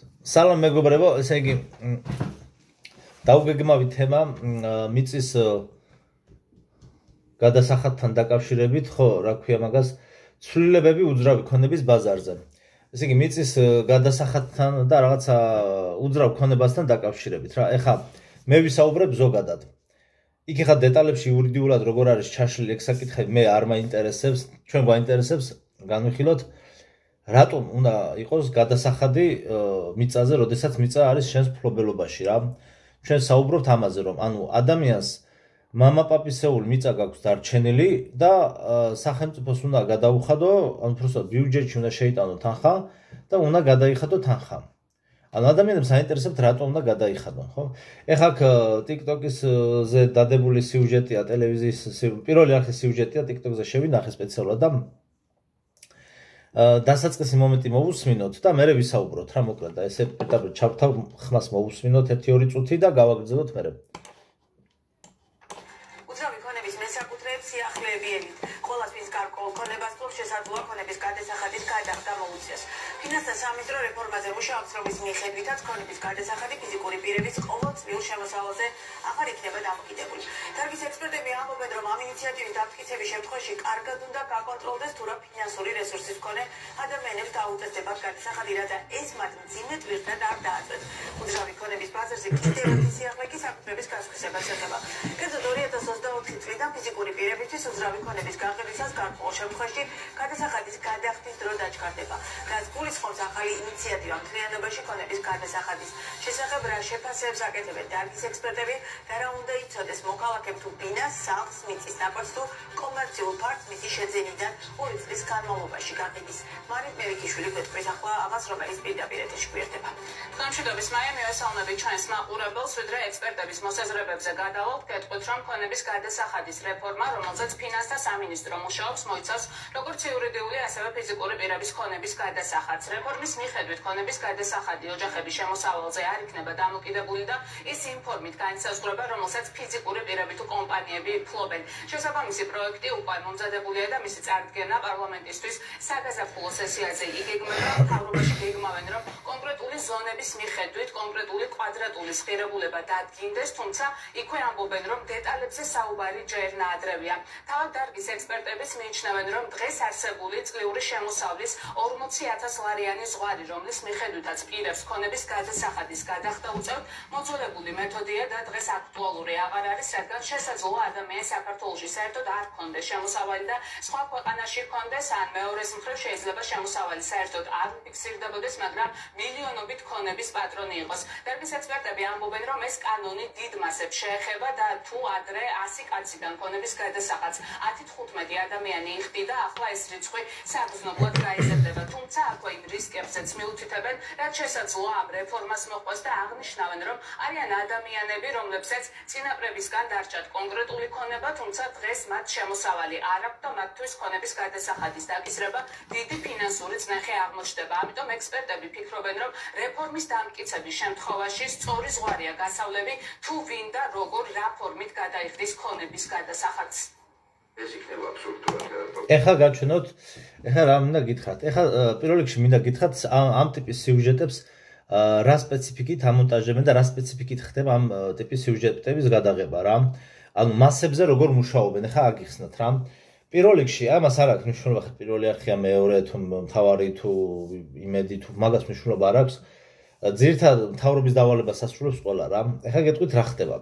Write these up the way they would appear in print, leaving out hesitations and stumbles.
სალამ მეგობრებო, ესე იგი დაუგეგმავი თემა მიწის გადასახადთან დაკავშირებით, ხო, რა ქვია მაგას, ცვლილებები უძრავი ქონების ბაზარზე. ესე იგი მიწის გადასახადთან და რაღაცა უძრავ ქონებასთან დაკავშირებით რა. ეხლა მე ვისაუბრებ ზოგადად. იქ ეხლა დეტალებში იურიდიულად როგორ არის ჩაშლილი ეგ საკითხები მე არ მაინტერესებს, ჩვენ გვაინტერესებს განვიხილოთ რატომ უნდა იყოს გადასახადი მიწაზე, როდესაც მიწა არის შენს მფლობელობაში რა. ჩვენ საუბრობთ ამაზე, რომ ანუ ადამიანს მამაპაპისეული მიწა გაქვს დარჩენილი და სახელმწიფოს უნდა გადაუხადო, ანუ просто ბიუჯეტში უნდა შეიტანო თანხა და უნდა გადაიხადო თანხა. ანუ ადამიანებს აინტერესებთ რატომ უნდა გადაიხადონ, ხო? ეხლა აქ TikTok-ზე დადებული სიუჟეტია, ტელევიზიის პირველი არხის სიუჟეტია TikTok-ზე შევინახე სპეციალურად და დასაწყისი მომენტი მოვუსმინოთ და მერე ვისაუბროთ რა მოკლედ და ესე პირდაპირ ჩავთავ ხმას მოვუსმინოთ 1-2 წუთი და გავაგრძელოთ მერე. უძრავი ქონების მესაკუთრეებს სიახლეებიებით. ყოველთვის გარკვეულ ქონებას ფლობს შესაძლოა ქონების გადასახადის გადახდა მოუწიოს. ფინანსთა სამინისტრო რეფორმაზე მუშაობს, რომლის მიხედვითაც ქონების გადასახადი ფიზიკური პირების ყოველწლიურ შემოსავალზე აღარ იქნება დამოკიდებული. დარგის ექსპერტები ამბობენ, რომ ამ ინიციატივის დამტკიცების შემთხვევაში კარგად უნდა გაკონტროლდეს თუ რა ფინანსური რესურსის მქონე ადამიანებს დაუწესდებათ გადასახადი, რათა ეს მათ მძიმე ტვირთად არ დააწვეს. უძრავი ქონების ბაზარზე კიდევ სიახლე კი საკუთრების გასხვისებას ეხება. კერძოდ 2024 წლიდან ფიზიკური პირებისთვის უძრავი ქონების გაყიდვისას გარკვეულ შემთხვევაში გადასახადის გადახდის დრო დაჩქარდება. რაც გულისხმობს ახალი ინიციატივა მთლიანობაში ქონების გადასახადის შესახებ რა შეფასებებს აკეთებენ დარგის ექსპერტები და რა უნდა იცოდეს მოქალაქემ თუ ბინას, სახლს, მიწის ნაკვეთს თუ კომერციულ ფართს მისი შეძენიდან 2 წლის განმავლობაში გაყიდვის. მარით მერიქიშვილი გვეტყვის ახლა ამას, რომელიც პირდაპირ ეთერში გვერდება. გამშვიდობის მაია მივესალმებით ჩვენს მაყურებელს, ვიდრე ექსპერტების მოსაზრებებზე გადავალთ, გეტყვით, რომ ქონების გადასახადის რეფორმა, რომელზეც ფინანსთა სამინისტრო მუშაობს, მოიცავს როგორც იურიდიული, ასევე ფიზიკური პირების ქონების გადასახადს. რეფორმის მიხედვით ქონების გადასახადი ოჯახების შემოსავალზე არ იქნება დამოკიდებული და ის იმ ფორმით განისაზღვრება, რომელსაც ფიზიკური პირები თუ კომპანიები ფლობენ. შესაბამისი პროექტი უკვე მომზადებულია და მისი წარდგენა პარლამენტისთვის საგაზაფხულო სესიაზე იგეგმება. მთავრობაში გეგმავენ, რომ კონკრეტული ზონების მიხედვით კონკრეტული კვადრატული ღირებულება დადგინდეს, თუმცა იქვე ამბობენ, რომ დეტალებზე საუბარი ჯერ ნაადრევია. თავად დარგის ექსპერტებიც მიიჩნევენ, რომ დღეს არსებული წლიური შემოსავლის 40,000 ლარიანი ზღვარი, რომლის მიხედვითაც პირებს ქონების გადასახადის გადახდა უწევთ, მოძველებული მეთოდია და დღეს აქტუალური აღარ არის, რადგან შესაძლოა ადამიანს საქართველოში საერთოდ არ ჰქონდეს შემოსავალი და სხვა ქვეყანაში ჰქონდეს, ან მეორეს მხრივ შეიძლება შემოსავალი საერთოდ არ ფიქსირდებოდეს, მაგრამ მილიონობით ქონების პატრონი იყოს. დარგის ექსპერტები ამბობენ, რომ ეს კანონი დიდ მასებს შეეხება და თუ ადრე 100 კაციდან ქონების გადასახადს 10-15 ადამიანი იხდიდა, ახლა ეს რიცხვი საგრძნობლად გაიზრდება. თუმცა აქვე იმ რისკებზეც მიუთითებენ, რაც შესაძლოა ამ რეფორმას მოყვეს და აღნიშნავენ, რომ არიან ადამიანები, რომლებსაც წინაპრებისგან დარჩათ კონკრეტული ქონება, თუმცა დღეს მათ შემოსავალი არ აქვთ და მათთვის ქონების გადასახადის დაკისრება დიდი ფინანსური წნეხი აღმოჩნდება. ამიტომ ექსპერტები ფიქრობენ, რომ რეფორმის დამტკიცების შემთხვევაში სწორი ზღვარია გასავლები, თუ ვინ და როგორ რა ფორმით გადაიხდის ქონების გადასახადს. ეს იქნება აბსოლუტურად. ეხლა გაჩვენოთ, ეხლა რა მინდა გითხრათ. ეხლა პირველ რიგში მინდა გითხრათ ამ ტიპის სიუჟეტებს რა სპეციფიკით ამონტაჟებენ და რა სპეციფიკით ხდება ამ ტიპის სიუჟეტების გადაღება რა. ანუ მასებზე როგორ მუშაობენ, ეხლა აგიხსნათ რა. პირველ რიგში ამას არ აქვს მნიშვნელობა, ხა პირველი არხია, მეორე თუ მთავარი თუ იმედი თუ მაგას მნიშვნელობა არ აქვს. ძირითადად მთავრობის დავალებას ასრულებს ყველა რა. ეხლა გეტყვით რა ხდება.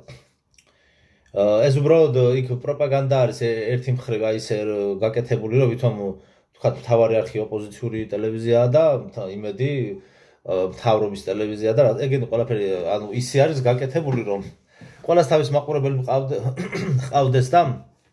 ეს უბრალოდ იქ პროპაგანდა არის ერთი მხრივ აი ესე გაკეთებული, რომ ვითომ თქვათ მთავარი არხი ოპოზიციური ტელევიზიაა და იმედი მთავრობის ტელევიზია და ეგენი ყველაფერი ანუ ისე არის გაკეთებული, რომ ყველას თავის მაყურებელი ყავდეს და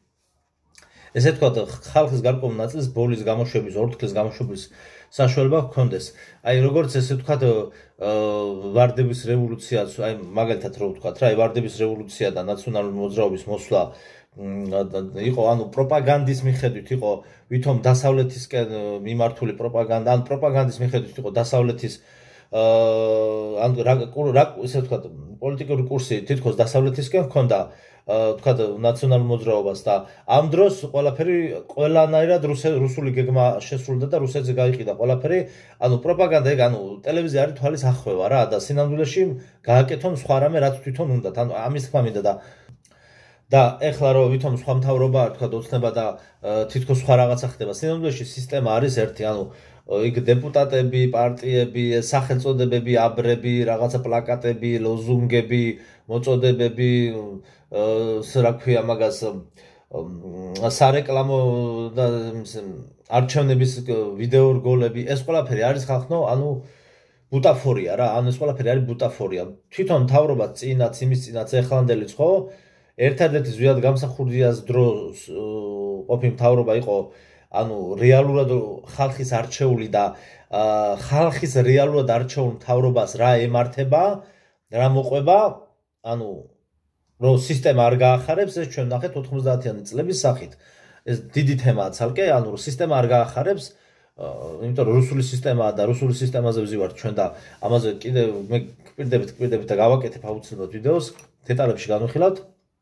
ესე თქვათ ხალხის გარკვეულ ნაწილს ბოლის გამოშვების, ორთქლის გამოშვების საშუალება ჰქონდეს. აი როგორც ესე თქვათ ვარდების რევოლუციაც, აი მაგალითად რო ვთქვათ რა, აი ვარდების რევოლუცია და ნაციონალური მოძრაობის მოსვლა იყო, ანუ პროპაგანდის მიხედვით იყო ვითომ დასავლეთისკენ მიმართული პროპაგანდა, ან პროპაგანდის მიხედვით იყო დასავლეთის ან ესე ვთქვათ, პოლიტიკური კურსი თითქოს დასავლეთისკენ ჰქონდა ვთქვათ, ნაციონალურ მოძრაობას და ამ დროს ყველანაირად რუსული გეგმა შესრულდა და რუსეთზე გაიყიდა ყველაფერი, ანუ პროპაგანდა ეგ, ანუ ტელევიზია არის თვალის ახვევა რა და სინამდვილეში გააკეთონ სხვა რამე რაც თვითონ უნდათ, ანუ ამის თქმა მინდა და ეხლა რომ ვითომ სხვა მთავრობა თქვა ოცნება და თითქოს სხვა რაღაცა ხდება. სინამდვილეში სისტემა არის ერთი, ანუ იქ დეპუტატები, პარტიები, სახელწოდებები, აბრები, რაღაცა პლაკატები, ლოზუნგები, მოწოდებები, რა ქვია მაგას სარეკლამო და არჩევნების ვიდეო რგოლები, ეს ყველაფერი არის ხალხო, ანუ ბუტაფორია რა, ანუ ეს ყველაფერი არის ბუტაფორია. თვითონ მთავრობა წინაც იმის წინაც ეხლანდელიც ხო ერთადერთი ზვიად გამსახურდიას დროს ყოფილი მთავრობა იყო ანუ რეალურად ხალხის არჩეული და ხალხის რეალურად არჩეულ მთავრობას რა ემართება, რა მოყვება, ანუ რომ სისტემა არ გაახარებს, ეს ჩვენ ნახეთ 90-იანი წლების სახით. ეს დიდი თემაა ცალკე, ანუ სისტემა არ გაახარებს, იმიტომ რომ რუსული სისტემაა და რუსული სისტემაზე ვზივართ ჩვენ და ამაზე კიდე მე გვპირდებით და გავაკეთებ აუცილებლად ვიდეოს, დეტალებში განვიხილავთ.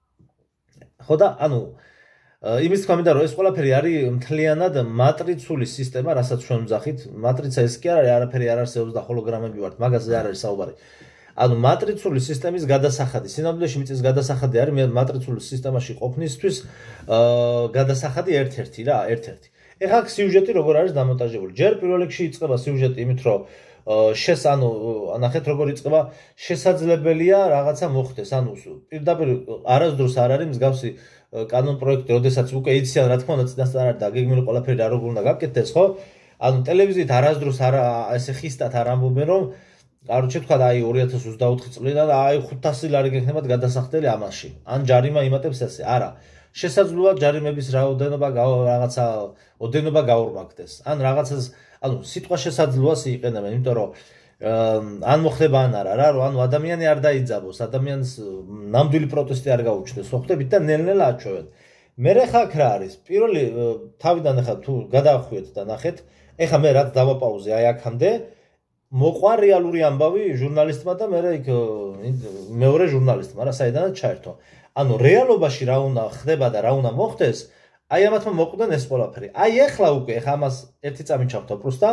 ხო და ანუ იმის თქმა მინდა რომ ეს ყველაფერი არის მთლიანად მატრიცული სისტემა, რასაც ჩვენ ვძახით. მატრიცა ეს კი არ არის, არაფერი არ არსებობს და ჰოლოგრამები ვართ, მაგაზე არ არის საუბარი. ანუ მატრიცული სისტემის გადასახადი, სინამდვილეში მიწის გადასახადი არის მატრიცული სისტემაში ყოფნისთვის გადასახადი ერთ-ერთი რა, ერთ-ერთი. ეხლა სიუჟეტი როგორ არის დამონტაჟებული? ჯერ პირველ რიგში იწყება სიუჟეტი იმით, რომ ანუ ნახეთ როგორ იწყება, შესაძლებელია რაღაცა მოხდეს, ანუ პირდაპირ არასდროს არ არის მსგავსი კანონ პროექტი, როდესაც უკვე იციან რა თქმა უნდა წინასწარ არის და გეგმილი ყველაფერი რა როგორ უნდა გაკეთდეს, ხო? ანუ ტელევიზიით არასდროს არ ესე ხისტად არ ამბობენ, რომ კაროჩე თქვა და აი 2024 წლიდან აი 500 ლარი გექნებათ გადასახდელი ამაში. ან ჯარიმა იმატებს ესე. არა. შესაძლოა ჯარიმების რაოდენობა რაღაცა ოდენობა გაორმაგდეს. ან რაღაცას, ანუ სიტყვა შესაძლოა იყენებენ, იმიტომ რომ ან მოხდება ან არა რა, რომ ანუ ადამიანი არ დაიძაბოს, ადამიანს ნამდვილი პროტესტი არ გაუჩნდეს, ხო ხდებით და ნელ-ნელა აჩვევენ. მე ხა აქ რა არის? პირველი თავიდან ახლა თუ გადაახვიეთ და ნახეთ, ეხლა მე რაც დავაპაუზე აი აქამდე მოყვა რეალური ამბავი ჟურნალისტმა და მე იქ მეორე ჟურნალისტმა რა საიდანაც ჩაერთო. ანუ რეალობაში რა უნდა ხდება და რა უნდა მოხდეს, აი ამათმა მოყვდნენ ეს ყველაფერი. აი ეხლა უკვე ეხლა ამას ერთი წამი ჩავთო პრუსტა.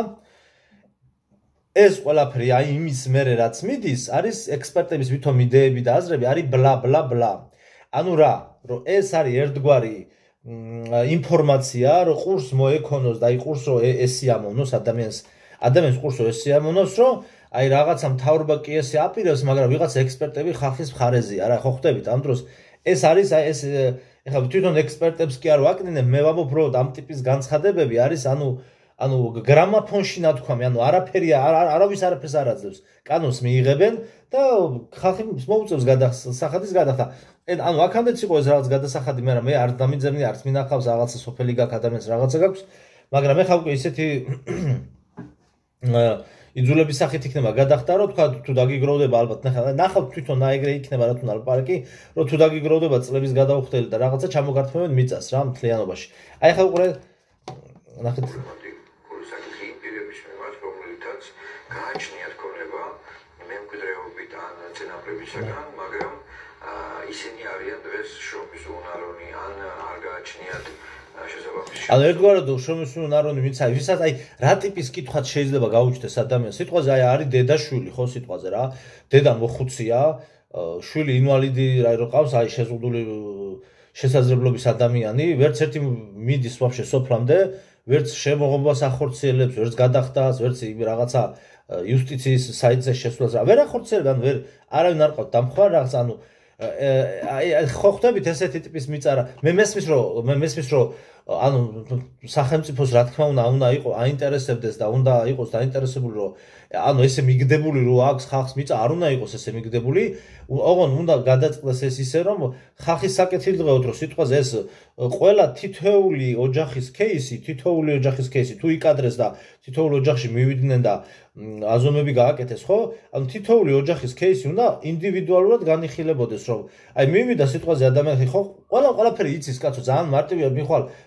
ეს ყველაფერი აი იმის მერე რაც მიდის, არის ექსპერტების ვითომ იდეები და აზრები, არის ბლა ბლა ბლა. ანუ რა, რომ ეს არის ერთგვარი ინფორმაცია, რომ ყურს მოექონოს და აი ყურს რომ ესიამოვნოს ადამიანს ყურს რომ ესიამოვნოს, რომ აი რაღაცა მთავრობა კი ესე აპირებს, მაგრამ ვიღაცა ექსპერტები ხალხის მხარეზეა რა, ხო ხდებით? ამ დროს ეს არის აი ეს ეხლა თვითონ ექსპერტებს კი არ ვაკნინებ, მე ვამბობ რომ ამ ტიპის განცხადებები არის ანუ გრამაფონში ნათქვამი, ანუ არაფერია, არავის არაფერს არ აძლევს. კანონს მიიღებენ და ხალხი მოუწევს გადასახადის გადახდა. ანუ აქამდეც იყო ეს რაღაც გადასახადი, მაგრამ მე არ დამიძებნი, არც მინახავს რაღაცა სოფელი გაქვს, ადამიანს რაღაცა გაქვს, მაგრამ ეხლა უკვე ისეთი იძულების სახით იქნება გადახდა, რომ თქვა თუ დაგიგროვდება ალბათ ნახავთ თვითონ აეგრე იქნება რა თუ ნალპარაკი, რომ თუ დაგიგროვდება წლების გადაუხდელი და რაღაცა ჩამოგართმევენ მიწას რა მთლიანობაში. აი ახლა უყურე ნახეთ გააჩნიათ ქონება მემკვიდრეობით ან წინაპრებისაგან, მაგრამ ისინი არიან დღეს შრომის უნაროვნი ან არ გააჩნიათ შესაბამისი. ანუ ერთგვარად შრომის უნაროვნი ვინცა, ვისაც აი რა ტიპის კითხვაც შეიძლება გაუჩნდეს ადამიანს. სიტყვაზე აი არის დედაშვილი, ხო სიტყვაზე რა. დედა მოხუცია, შვილი ინვალიდი რა რო ყავს, აი შეზღუდული შესაძლებლობის ადამიანი, ვერც ერთი მიდის ვაფშე სოფლამდე, ვერც შემოღობას ახორციელებს, ვერც გადახდას, ვერც რაღაცა იუსტიციის საიტზე შესვლას რა. ვერ ახორციელებენ, ვერ არავინ არ ყავთ დამხმარე რაღაც, ანუ აი ხო ხდებით ესეთი ტიპის მიწარა. მე მესმის რომ ანუ სახელმწიფოს რა თქმა უნდა იყოს აინტერესებდეს და უნდა იყოს დაინტერესებული რომ ანუ ესე მიგდებული რომ აქვს ხალხს მიწა არ უნდა იყოს ესე მიგდებული, ოღონ უნდა გადაწყდეს ეს ისე რომ ხალხის საკეთილ დღეოდ რომ სიტყვაზე ეს ყველა თითოეული ოჯახის кейსი თუ იკადრეს და თითოეული ოჯახში მივიდნენ და აზომები გააკეთეს, ხო? ანუ თითოეული ოჯახის кейსი უნდა ინდივიდუალურად განიხილებოდეს, რომ აი მივიდა სიტყვაზე ადამიანი, ხო? ყველაფერი იცის, კაცო, ძალიან მარტივია, მიხვალ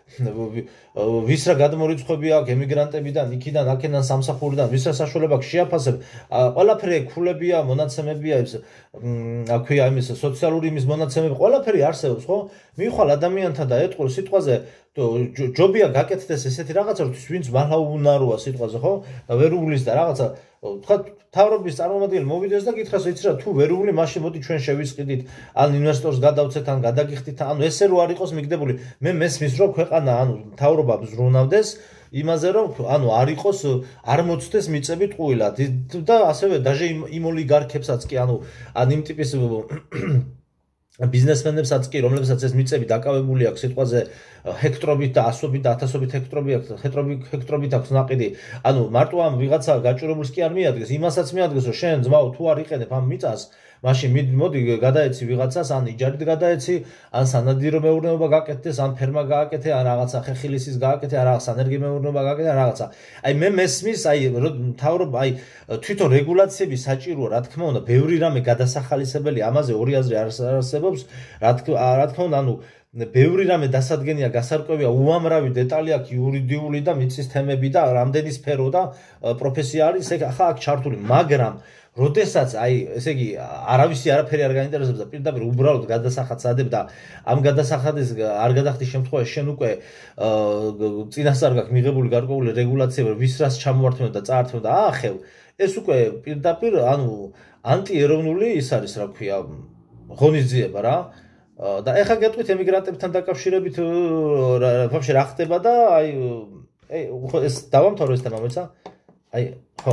ვის რა გადმორიცხვები აქვს ემიგრანტებიდან, იქიდან, აქედან სამსახურიდან, ვის რა საშუალება აქვს შეაფასებ, ყველაფერი ქულებია, მონაცემებია, აქვეა იმის სოციალური იმის მონაცემები, ყველაფერი არსებობს, ხო? მივიხვალ ადამიანთა და ეტყვილ სიტყვაზე ჯობია გაკეთდეს ესეთი რაღაცა, როდის ვინც მალაუნაროა სიტყვაზე, ხო? ვერ უვლის და რაღაცა თქვა თავრობის წარმომადგენელი მოვიდეს და გითხრას, იცი რა, თუ ვერ უვლი, მაშინ მოდი ჩვენ შევისყიდით, ან ინვესტორს გადავცეთ, ან გადაგიხდით, ანუ ესე რო არ იყოს მიგდებული. მე მესმის რომ ქვეყანა, ანუ თავრობა ზრუნავდეს იმაზე რომ ანუ არ იყოს არ მოწდეს მიწები ტყუილად და ასევე დაჟე იმ ოლიგარქებსაც კი ანუ იმ ტიპის ბიზნესმენებსაც კი რომლებსაც ეს მიწები დაკავებული აქვს სიტყვაზე ჰექტრობით და ასობით და ათასობით ჰექტრობით აქვს ნაყიდი ანუ მარტო ამ ვიღაცა გაჭირებულს კი არ მიადგეს იმასაც მიადგეს რომ შენ ძმაო თუ არ იყენებ ამ მიწას მაშინ მოდი გადაეცი ვიღაცას ან იჯარით გადაეცი ან სანადირო მეურნეობა გააკეთდეს ან ფერმა გააკეთე ან რაღაცა ხეხილისის გააკეთე ან რაღაც ენერგი მეურნეობა გააკეთე ან რაღაცა აი მე მესმის აი თავრობა აი თვითონ რეგულაციები საჭიროა რა თქმა უნდა ბევრი რამე გადასახალისებელი ამაზე ორი აზრი არსებობს რა თქმა უნდა ანუ ბევრი რამე დასადგენია გასარკვევია უამრავი დეტალი აქვს იურიდიული და მიწის თემები და რამდენი სფერო და პროფესია არის ახლა აქ ჩართული მაგრამ როდესაც აი ესე იგი არავისი არაფერი არ გაინტერესებს და პირდაპირ უბრალოდ გადასახადს ადებ და ამ გადასახადის არ გადახდის შემთხვევაში შენ უკვე წინასწარ გაქვს მიღებული გარკვეული რეგულაციები ვის რას ჩამოვართმევ და წაართმევ და აახევ ეს უკვე პირდაპირ ანუ ანტიეროვნული ის არის რა ქვია ღონისძიება რა და ეხლა გეტყვით ემიგრანტებთან დაკავშირებით ვაფშე რა ხდება და აი ეს დავამთავრო ეს თემა მოიცა აი ხო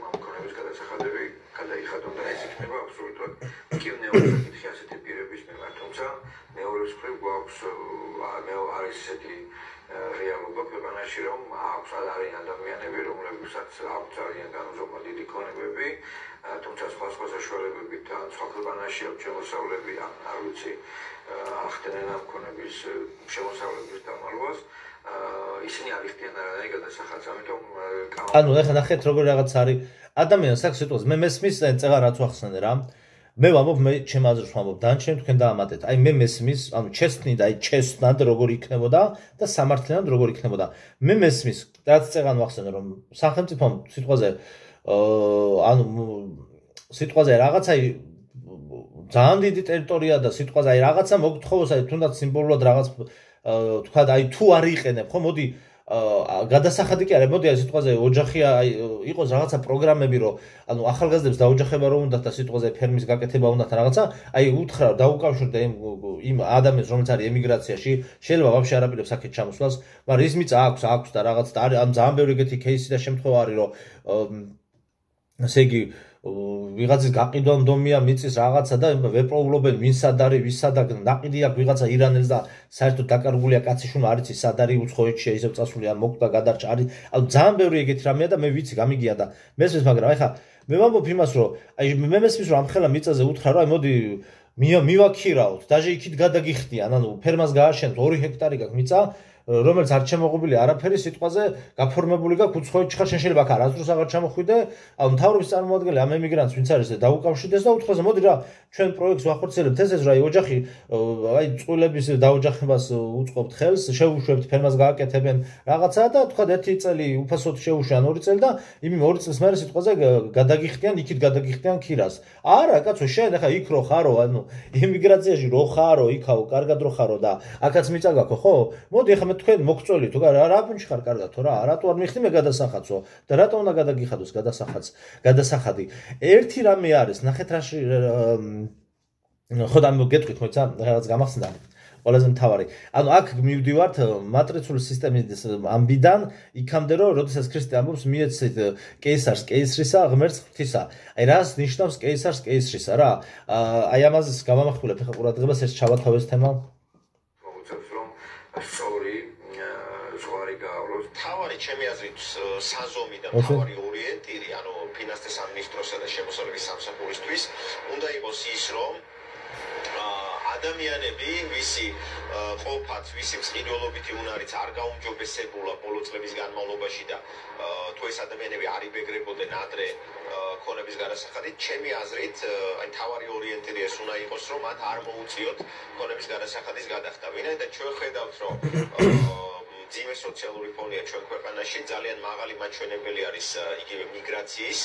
რეალობა ქვეყანაში რომ აქვს არიან ადამიანები რომლებსაც აქვს ძალიან განუზომო დიდი ქონებები თუმცა სხვა საშუალებებით ან სხვა ქვეყანაში აქვს შემოსავლები არ ვიცი ახდენენ ამ ქონების შემოსავლების დამალვას ისინი არ იხდიან არანაირ გადასახადს ამიტომ ანუ ეხლა ნახეთ როგორ რაღაც არის ადამიანს აქვს სიტყვას მე მესმის წეღარ რაც ვახსენე რა მე ვამბობ მე ჩემ აზრს ვამბობ დანარჩენ თქვენ დაამატეთ აი მე მესმის ანუ ჩესნი და აი ჩესნად როგორ იქნებოდა და სამართლიანად როგორ იქნებოდა მე მესმის რაც წეღან ვახსენე რომ სახელმწიფომ სიტყვაზე ანუ სიტყვაზე რაღაცა ძალიან დიდი ტერიტორია და სიტყვაზე აი რაღაცა მოგთხოვოს აი თუნდაც სიმბოლურად რაღაც თქვა აი თუ არ იყენებ ხო მოდი გადასახადი კი არა მოდი აი სიტყვაზე ოჯახია აი იყოს რაღაცა პროგრამები რომ ანუ ახალგაზრდებს დაოჯახება რომ უნდათ და სიტყვაზე ფერმის გაკეთება უნდათ რაღაცა აი უთხრა დაუკავშირდა იმ ადამიანს რომელიც არის ემიგრაციაში შეიძლება ვაფშე არ აპირებს აქეთ ჩამოსვლას მაგრამ ის მიწა აქვს და რაღაც და არის ამ ძალიან ბევრი ეგეთი кейსი და შემთხვევა არის რომ ესე იგი ვიღაცის გაყიდვა მდომია მიწის რაღაცა და ვეპროვლობენ ვინ სად არის ვის სადა ნაყიდი აქვს ვიღაცა ირანელს და საერთოდ დაკარგულია კაცი არ იცი სად არის უცხოეთში ისევ წასული ან მოკვდა გადარჩა არის ანუ ძალიან ბევრი ეგეთი რამეა და მე ვიცი გამიგია და მესმის მაგრამ ეხლა მე ვამბობ იმას რომ აი მე მესმის რომ ამხელა მიწაზე უთხრა რომ აი მოდი მივაქირავთ დაჟე იქით გადაგიხდიან ანუ ფერმას გააშენთ 2 ჰექტარი გაქვს მიწა რომელიც არ შემოღობილი არაფერი სიტყვაზე გაფორმებული გაქვს უცხოეთში ხარ შენ შეიძლება აქ არასდროს აღარ ჩამოხვიდე ანუ მთავრობის წარმომადგენელი ამ ემიგრანტს ვინც არის დაუკავშირდეს და უთხრას მოდი რა ჩვენ პროექტს ვახორციელებთ ეს რა ოჯახი აი წყვილების დაოჯახებას უწყობთ ხელს შეუშვებთ ფერმას გააკეთებენ რაღაცა და თქვა 1 წელი უფასოდ შეუშვან 2 წელი და იმ 2 წელს მერე სიტყვაზე გადაგიხდიან იქით გადაგიხდიან ქირას არა კაცო შენ ახლა იქ რო ხარო ანუ ემიგრაციაში რო ხარო იქაო კარგად რო ხარო და აქაც მიწა გაქვს ხო მოდი ახლა თქვენ მოგწოლი თუ რა პუნჩი ხარ კარგად თუ რა რატო არ მიხდი მე გადასახადსო და რატო უნდა გადაგიხადოს გადასახადი ერთი რამე არის ნახეთ რაში ხო და მოგეთქვით მოიცა რაღაც გამახსენდა ყველაზე მთავარი ანუ აქ მივდივართ მატრიცული სისტემის ამბიდან იქამდე რომ როდესაც ქრისტე ამბობს მიეცეთ კეისარს კეისრისა ღმერთს ღვთისა აი რას ნიშნავს კეისარს კეისრისა რა აი ამაზე გავამახვილებ ხა ყურადღებას ეს ჩავათავეს თემა თავარი ჩემი აზრით საზომი და თავარი ორიენტირი ანუ ფინანსთა სამინისტროსა და შემოსავლების სამსახურისთვის უნდა იყოს ის რომ ადამიანები ვისი ყოფაც ვისი მსყიდველობითი უნარიც არ გაუმჯობესებულა ბოლო წლების განმავლობაში და თუ ეს ადამიანები არ იბეგრებოდნენ ადრე ქონების გადასახადით ჩემი აზრით აი თავარი ორიენტირი ეს უნდა იყოს რომ მათ არ მოუწიოთ ქონების გადასახადის გადახდა ვინაიდან ჩვენ ხედავთ რომ მძიმე სოციალური ფონია ჩვენ ქვეყანაში, ძალიან მაღალი მაჩვენებელი არის იგივე მიგრაციის.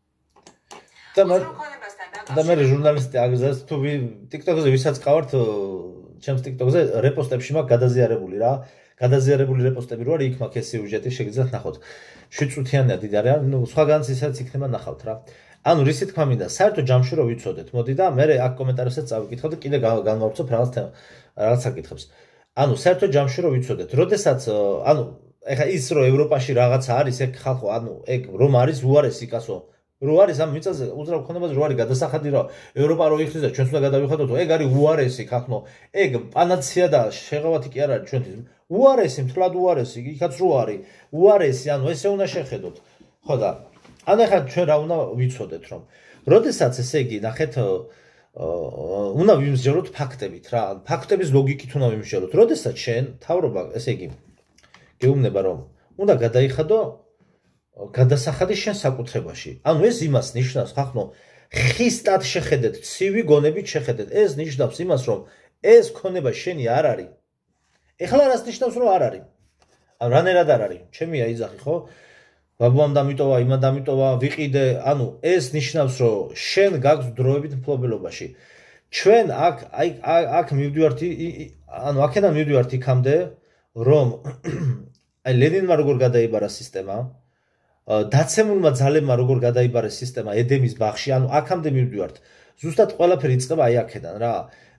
და მე ჟურნალისტი აგზას თუ TikTok-ზე ვისაც ყავართ, ჩემს TikTok-ზე რეპოსტებში მაქვს გადაზიარებული რა. გადაზიარებული რეპოსტები რო არის, იქ მაქვს ეს სიუჟეტი, შეგიძლიათ ნახოთ. 7 წუთიანია დიდი არა, ნუ სხვაგანაც ისაც იქნება ნახავთ რა. ანუ რისი თქმა მინდა, საერთო ჯამში რო ვიცოდეთ, მოდი და მე აქ კომენტარებსაც წავიკითხავ და კიდე განმავრცობ რაღაც საკითხებს. ანუ საერთო ჯამში რო ვიცოდეთ, როდესაც ანუ ეხა ის რო ევროპაში რაღაცა არის, ეგ ხალხო, ანუ ეგ რომ არის უარესი კაცო, რო არის ამ მიწაზე უძრავ ქონებას რო არის გადასახადი რა ევროპა რო იხდეს და ჩვენც უნდა გადავიხადოთ, ეგ არის უარესი ხალხო, ეგ პანაცეა და შეღავათი კი არ არის ჩვენთვის. უარესი, მთლად უარესი, იქაც რო არის, უარესი, ანუ ესე უნდა შეხედოთ. ხო და ანუ ეხლა ჩვენ რა უნდა ვიცოდეთ, რომ როდესაც ესე იგი ნახეთ უნდა ვიმსჯელოთ ფაქტებით რა, ფაქტების ლოგიკით უნდა ვიმსჯელოთ. როდესაც შენ თავრობა ესე იგი გეუბნება რომ უნდა გადაიხადო გადასახადი შენ საკუთრებაში. ანუ ეს იმას ნიშნავს, ხახნო, ხისტად შეხედეთ, ცივი გონებით შეხედეთ. ეს ნიშნავს იმას, რომ ეს ქონება შენი არ არის. ეხლა რას ნიშნავს, რომ არ არის? ანუ რანერად არ არის? ჩემია იძახი, ხო? ბაბუამ დამიტოვა, იმან დამიტოვა, ვიყიდე, ანუ ეს ნიშნავს, რომ შენ გაქვს დროებით მფლობელობაში. ჩვენ აქ მივდივართ, ანუ აქედან მივდივართ იქამდე, რომ აი ლენინმა როგორ გადაიბარა სისტემა, დაცემულმა ძალებმა როგორ გადაიბარეს სისტემა ედემის ბაღში, ანუ აქამდე მივდივართ. ზუსტად ყველაფერი იწყება აი აქედან რა.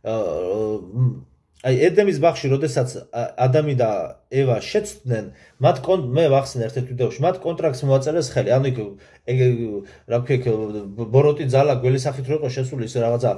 აი ედემის ბაღში, როდესაც ადამი და ევა შეცდნენ, მათ მე ვახსენე ერთ ვიდეოში, მათ კონტრაქტს მოაწერეს ხელი. ანუ იქ რა ქვია, ბოროტი ძალა გველისახით რო იყო შესული ის რაღაცა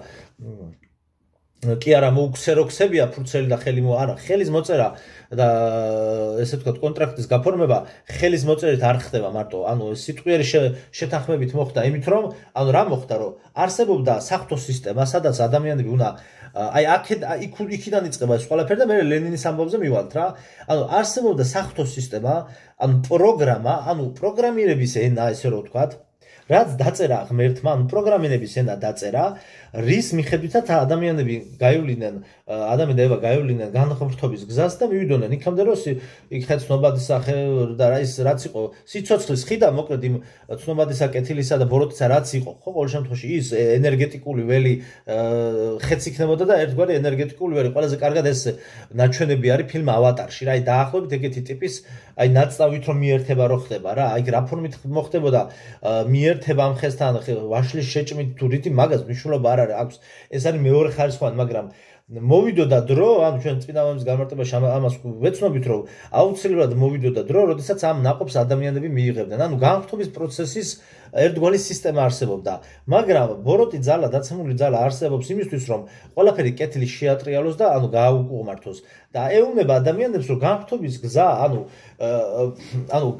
კი არა მოუქსეროქსებია ფურცელი და ხელი არა ხელის მოწერა და ესე ვთქვათ კონტრაქტის გაფორმება ხელის მოწერით არ ხდება მარტო ანუ სიტყვიერი შეთანხმებით მოხდა იმით რომ ანუ რა მოხდა რომ არსებობდა საღვთო სისტემა სადაც ადამიანები უნდა აი იქიდან იწყება ეს ყველაფერი და მე ლენინის ამბავზე მივალთ რა ანუ არსებობდა საღვთო სისტემა ანუ პროგრამა ანუ პროგრამირების ენა ესე რომ ვთქვათ რაც დაწერა ღმერთმა, ანუ პროგრამირების ენა დაწერა, რის მიხედვითაც ადამიანები გაივლინენ, ადამი და ევა გაივლინენ განხრთობის გზას და მივიდოდნენ იქამდე რომ იქ ხეთ ცნობადი სახე და ის რაც იყო, სიცოცხლის ხიდა, მოკლედ იმ ცნობადისა კეთილისა და ბოროტისა რაც იყო, ხო, ყოველ შემთხვევაში ის ენერგეტიკული ველი ხეც იქნებოდა და ერთგვარი ენერგეტიკული ველი, ყველაზე კარგად ეს ნაჩვენები არის ფილმ ავატარში, რა, აი დაახლოებით ეგეთი ტიპის აი ნაწავით რომ მიერთება რო ხდება რა, აი რა ფორმით მოხდებოდა მიერთება ამ ხესთან ვაშლის შეჭმით თუ რითი მაგას მნიშვნელობა არ აქვს. ეს არის მეორე ხარისხოვანი, მაგრამ მოვიდოდა დრო, ანუ ჩვენ წმინდა მამის განმარტებაში ამას ვეცნობით რომ აუცილებლად მოვიდოდა დრო, როდესაც ამ ნაყოფს ადამიანები მიიღებდნენ. ანუ განხრთობის პროცესის ერთგვარი სისტემა არსებობდა. მაგრამ ბოროტი ძალა, დაცემული ძალა არსებობს იმისთვის, რომ ყველაფერი კეთილი შეატრიალოს და ანუ გააუყურმართოს. და ეუბნება ადამიანებს, რომ განხრთობის გზა, ანუ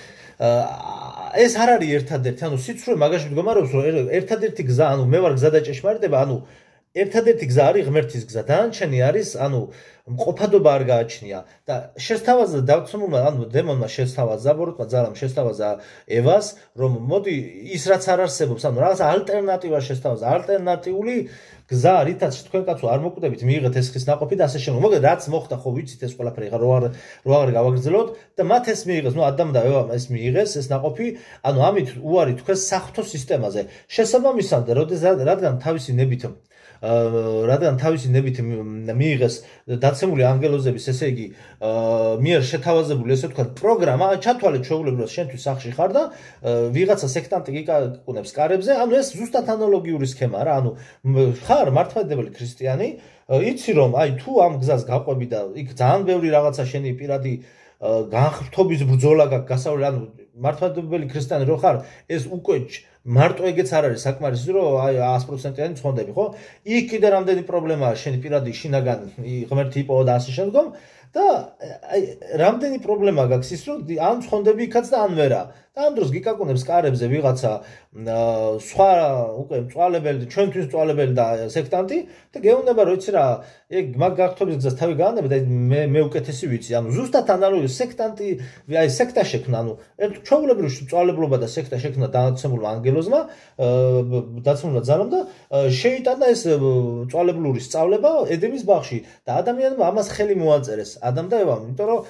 ეს არ არის ერთადერთი, ანუ სიცრუე მაგაში მდგომარეობს, რომ ერთადერთი გზა, ანუ მე ვარ გზა და ჭეშმარიტება, ანუ ერთადერთი გზა არის ღმერთის გზა. დანარჩენი არის, ანუ მყოფადობა არ გააჩნია და შესთავაზა დავცემულმა, ანუ დემონმა შესთავაზა, ბოროტმა ძალამ შესთავაზა ევას, რომ მოდი ის რაც არ არსებობს, ანუ რაღაც ალტერნატივა შესთავაზა, ალტერნატიული გზა, რითაც თქვენ კაცო არ მოკვდებით, მიიღეთ ეს ხის ნაყოფი და ასე შემდგომ. მოკლედ რაც მოხდა, ხო ვიცით ეს ყველაფერი, ხა რო აღარ გავაგრძელოთ და მათ ეს მიიღეს, ნუ ადამ და ევამ ეს მიიღეს ეს ნაყოფი, ანუ ამით უარი თქვენ საღვთო სისტემაზე. შესაბამისად, რადგან თავისი ნებით მიიღეს დაცემული ანგელოზების, ესე იგი, მიერ შეთავაზებული, ესე ვთქვათ, პროგრამა, ჩათვალეთ ჩვეულებრივად შენთვის სახში ხარ და ვიღაცა სექტანტი გიკუნებს კარებზე, ანუ ეს ზუსტად ანალოგიური სქემა რა, ანუ ხარ მართლმადიდებელი ქრისტიანი, იცი რომ აი თუ ამ გზას გაყვები და იქ ძალიან ბევრი რაღაცა შენი პირადი განხრთობის ბრძოლა გაქვს გასავლელი, ანუ მართლმადიდებელი ქრისტიანი რო ხარ, ეს უკვე მარტო ეგეც არ არის საკმარისი რომ აი 100%-იანი ცხონდები, ხო? იქ კიდე რამდენი პრობლემაა შენი პირადი შინაგანი ღმერთი იპოვა და ასე შემდგომ და აი რამდენი პრობლემა გაქვს ის რომ ან ცხონდები იქაც და ან ვერა. და ამ დროს გიკაკუნებს კარებზე ვიღაცა სხვა უკვე მწვალებელი, ჩვენთვის მწვალებელი და სექტანტი და გეუბნება რომ იცი რა, ეგ მაგ გახთობის გზას თავი გაანები და მე უკეთესი ვიცი. ანუ ზუსტად ანალოგია სექტანტი, აი სექტა შექმნა, ანუ ჩვეულებრივ მწვალებლობა და სექტა შექმნა დაცემულმა ანგელოზმა, დაცემულმა ძალამ და შეიტანა ეს მწვალებლური სწავლება ედემის ბაღში და ადამიანმა ამას ხელი მოაწერეს. ადამ და ევამ, იმიტომ რომ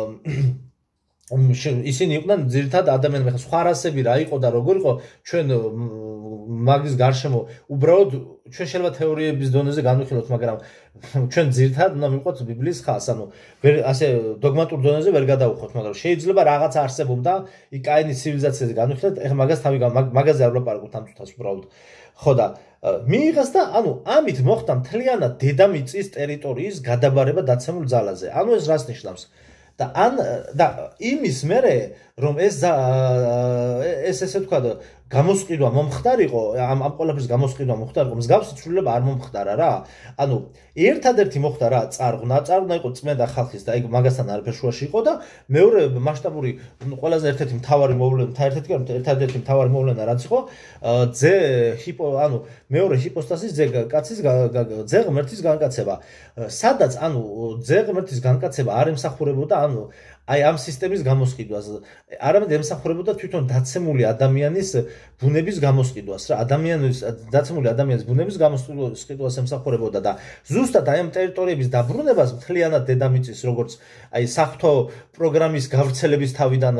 ისინი იყვნენ ძირითადად ადამიანები, ხა სხვა რასები რა იყო და როგორ იყო ჩვენ მაგის გარშემო უბრალოდ ჩვენ შეიძლება თეორიების დონეზე განვიხილოთ, მაგრამ ჩვენ ძირითადად უნდა მივყვოთ ბიბლიის ხაზს, ანუ ვერ ასე დოგმატურ დონეზე ვერ გადავხოთ, მაგრამ შეიძლება რაღაც არსებობდა იქ კაინის ცივილიზაციაზე განვიხილოთ, ეხლა მაგაზე არ ვლაპარაკობთ ამ წუთას უბრალოდ. ხო და მიიღეს და ანუ ამით მოხდა მთლიანად დედამიწის ტერიტორიის გადაბარება დაცემულ ძალაზე. ანუ ეს რას ნიშნავს? და იმის მერე რომ ეს ესე თქვა გამოსყიდვა მომხდარიყო, ამ ყველაფრის გამოსყიდვა მომხდარიყო, მსგავსი ცვლილება არ მომხდარა რა. ანუ ერთადერთი მოხდა რა, წარღვნა იყო წმენდა ხალხის და ეგ მაგასთან არაფერშუაში იყო და მეორე მასშტაბური ყველაზე ერთადერთი მთავარი მოვლენა რაც იყო, ანუ მეორე ჰიპოსტასის კაცის ძე ღმერთის განკაცება. სადაც ანუ ძე ღმერთის განკაცება არ ემსახურებოდა ანუ აი ამ სისტემის გამოსყიდვას, არამედ ემსახურებოდა თვითონ დაცემული ადამიანის ბუნების გამოსყიდვას რა, დაცემული ადამიანის ბუნების გამოსყიდვას ემსახურებოდა და ზუსტად აი ამ ტერიტორიების დაბრუნებას მთლიანად დედამიწის როგორც აი საფრთხო პროგრამის გავრცელების თავიდან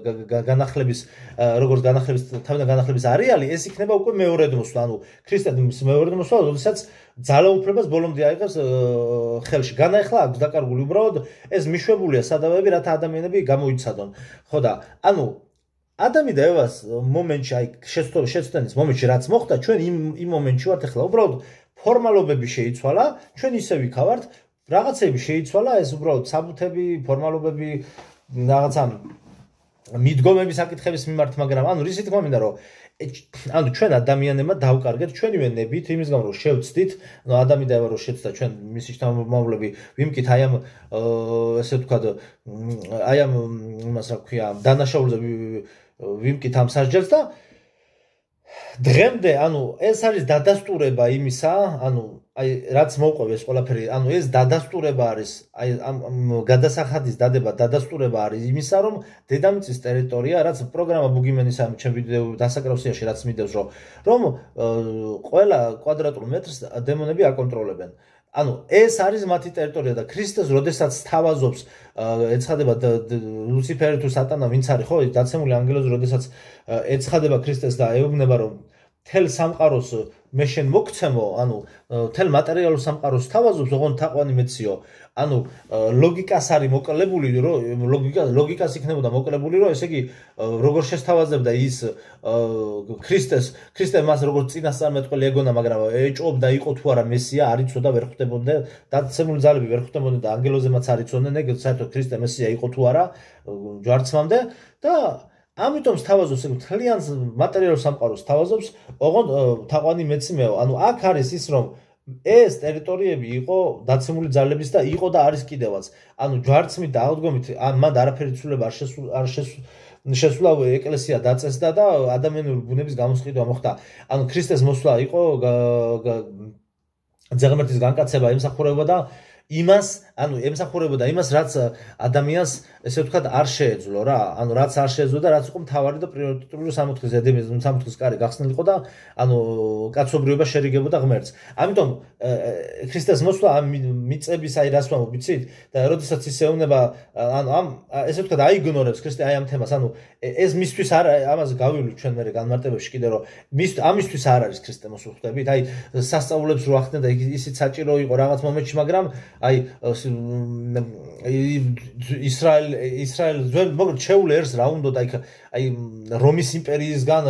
განახლების არეალი, ეს იქნება უკვე მეორედ მოსვლა, ანუ ქრისტიანის მეორედ მოსვლა, როდესაც ძალაუფლებას ბოლომდე აიღებს ხელში. განაახლა აქვს დაკარგული უბრალოდ ეს მიშვებულია სადავეები, რათა ადამიანები გამოიცადონ. ხო და ანუ ადამი და ევას მომენტში, აი შეცდენის მომენტში რაც მოხდა, ჩვენ იმ მომენტში ვართ ახლა, უბრალოდ ფორმალობები შეიცვალა, ჩვენ ისე ვიქავართ, რაღაცები შეიცვალა, ეს უბრალოდ საბუთები, ფორმალობები, რაღაცა მიდგომების საკითხების მიმართ, მაგრამ ანუ რისი თქმა მინდა რომ ანუ ჩვენ ადამიანებმა დავკარგეთ ჩვენივე ნებით იმის გამო რომ შევცდით, ანუ ადამი და ევა რომ შეცდა ჩვენ მისი შთამომავლები ვიმკით აი ამ ესე ვთქვათ აი ამ იმას რა ქვია დანაშაულზე ვიმკით ამ სასჯელს და დღემდე ანუ ეს არის დადასტურება იმისა, ანუ აი რაც მოვყვევ ეს ყველაფერი, ანუ ეს დადასტურება არის, აი ამ გადასახადის დადება დადასტურება არის იმისა, რომ დედამიწის ტერიტორია, რაც პროგრამა ბუგიმენის ამ ჩემ ვიდეო დასაკრავსიაში რაც მიდევს, რომ ყველა კვადრატულ მეტრს დემონები აკონტროლებენ. ანუ ეს არის მათი ტერიტორია და ქრისტეს როდესაც თავაზობს ეცხადება ლუციფერი თუ სატანა ვინც არის ხო დაცემული ანგელოზი როდესაც ეცხადება ქრისტეს და ეუბნება რომ თელ სამყაროს მე შენ მოგცემო, ანუ თელ მატერიალურ სამყაროს თავაზობს, ოღონდ თაყვანი მეციო. ანუ ლოგიკას არის მოკლებული, რომ ლოგიკას იქნებოდა მოკლებული, რომ ესე იგი როგორ შესთავაზებდა ის ქრისტე მას როგორც წინასწარმეტყველი ეგონა, მაგრამ ეჭობდა იყო თუ არა მესია, არ იცოდა, ვერ ხვდებოდა, დაცემული ძალები ვერ ხვდებოდნენ და ანგელოზებმაც არ იცოდნენ, ეგ საერთოდ ქრისტე მესია იყო თუ არა ჯვარცმამდე და ამიტომ თავაზობს ეგ მთლიან მატერიალურ სამყაროს თავაზობს, ოღონდ თაყვანი მეციმეო. ანუ აქ არის ის რომ ეს ტერიტორიები იყო დაცემული ძალების და იყო და არის კიდევაც. ანუ ჯვარცმით და აღდგომით მან არაფერი ცვლილება არ შესულა ეკლესია დაწესდა და ადამიანური ბუნების გამოსყიდვა მოხდა. ანუ ქრისტეს მოსვლა იყო ძაღმერთის განკაცება ემსახურებოდა იმას, ანუ ემსახურებოდა იმას, რაც ადამიანს ესე ვთქვათ არ შეეძლო რა, ანუ რაც არ შეეძლო და რაც იყო მთავარი და პრიორიტეტული სამოთხის სამოთხის კარი გახსნილიყო და ანუ კაცობრიობა შერიგებოდა ღმერთს. ამიტომ ქრისტეს მოსვლა ამ მიწების აი რას ვამბობთ და როდესაც ის ეუბნება ანუ ამ ესე ვთქვათ აიგნორებს ქრისტე აი ამ თემას, ანუ ეს მისთვის არ ამაზე გავივლით ჩვენ მე განმარტებებში კიდე რომ ამისთვის არ არის ქრისტე მოსვლა ხვდებით, აი სასწაულებს რო ახდენ და ისიც საჭირო იყო რაღაც მომენტში, მაგრამ აი ისრაელ მოგ შეულე ერს რა უნდა და აი რომის იმპერიისგან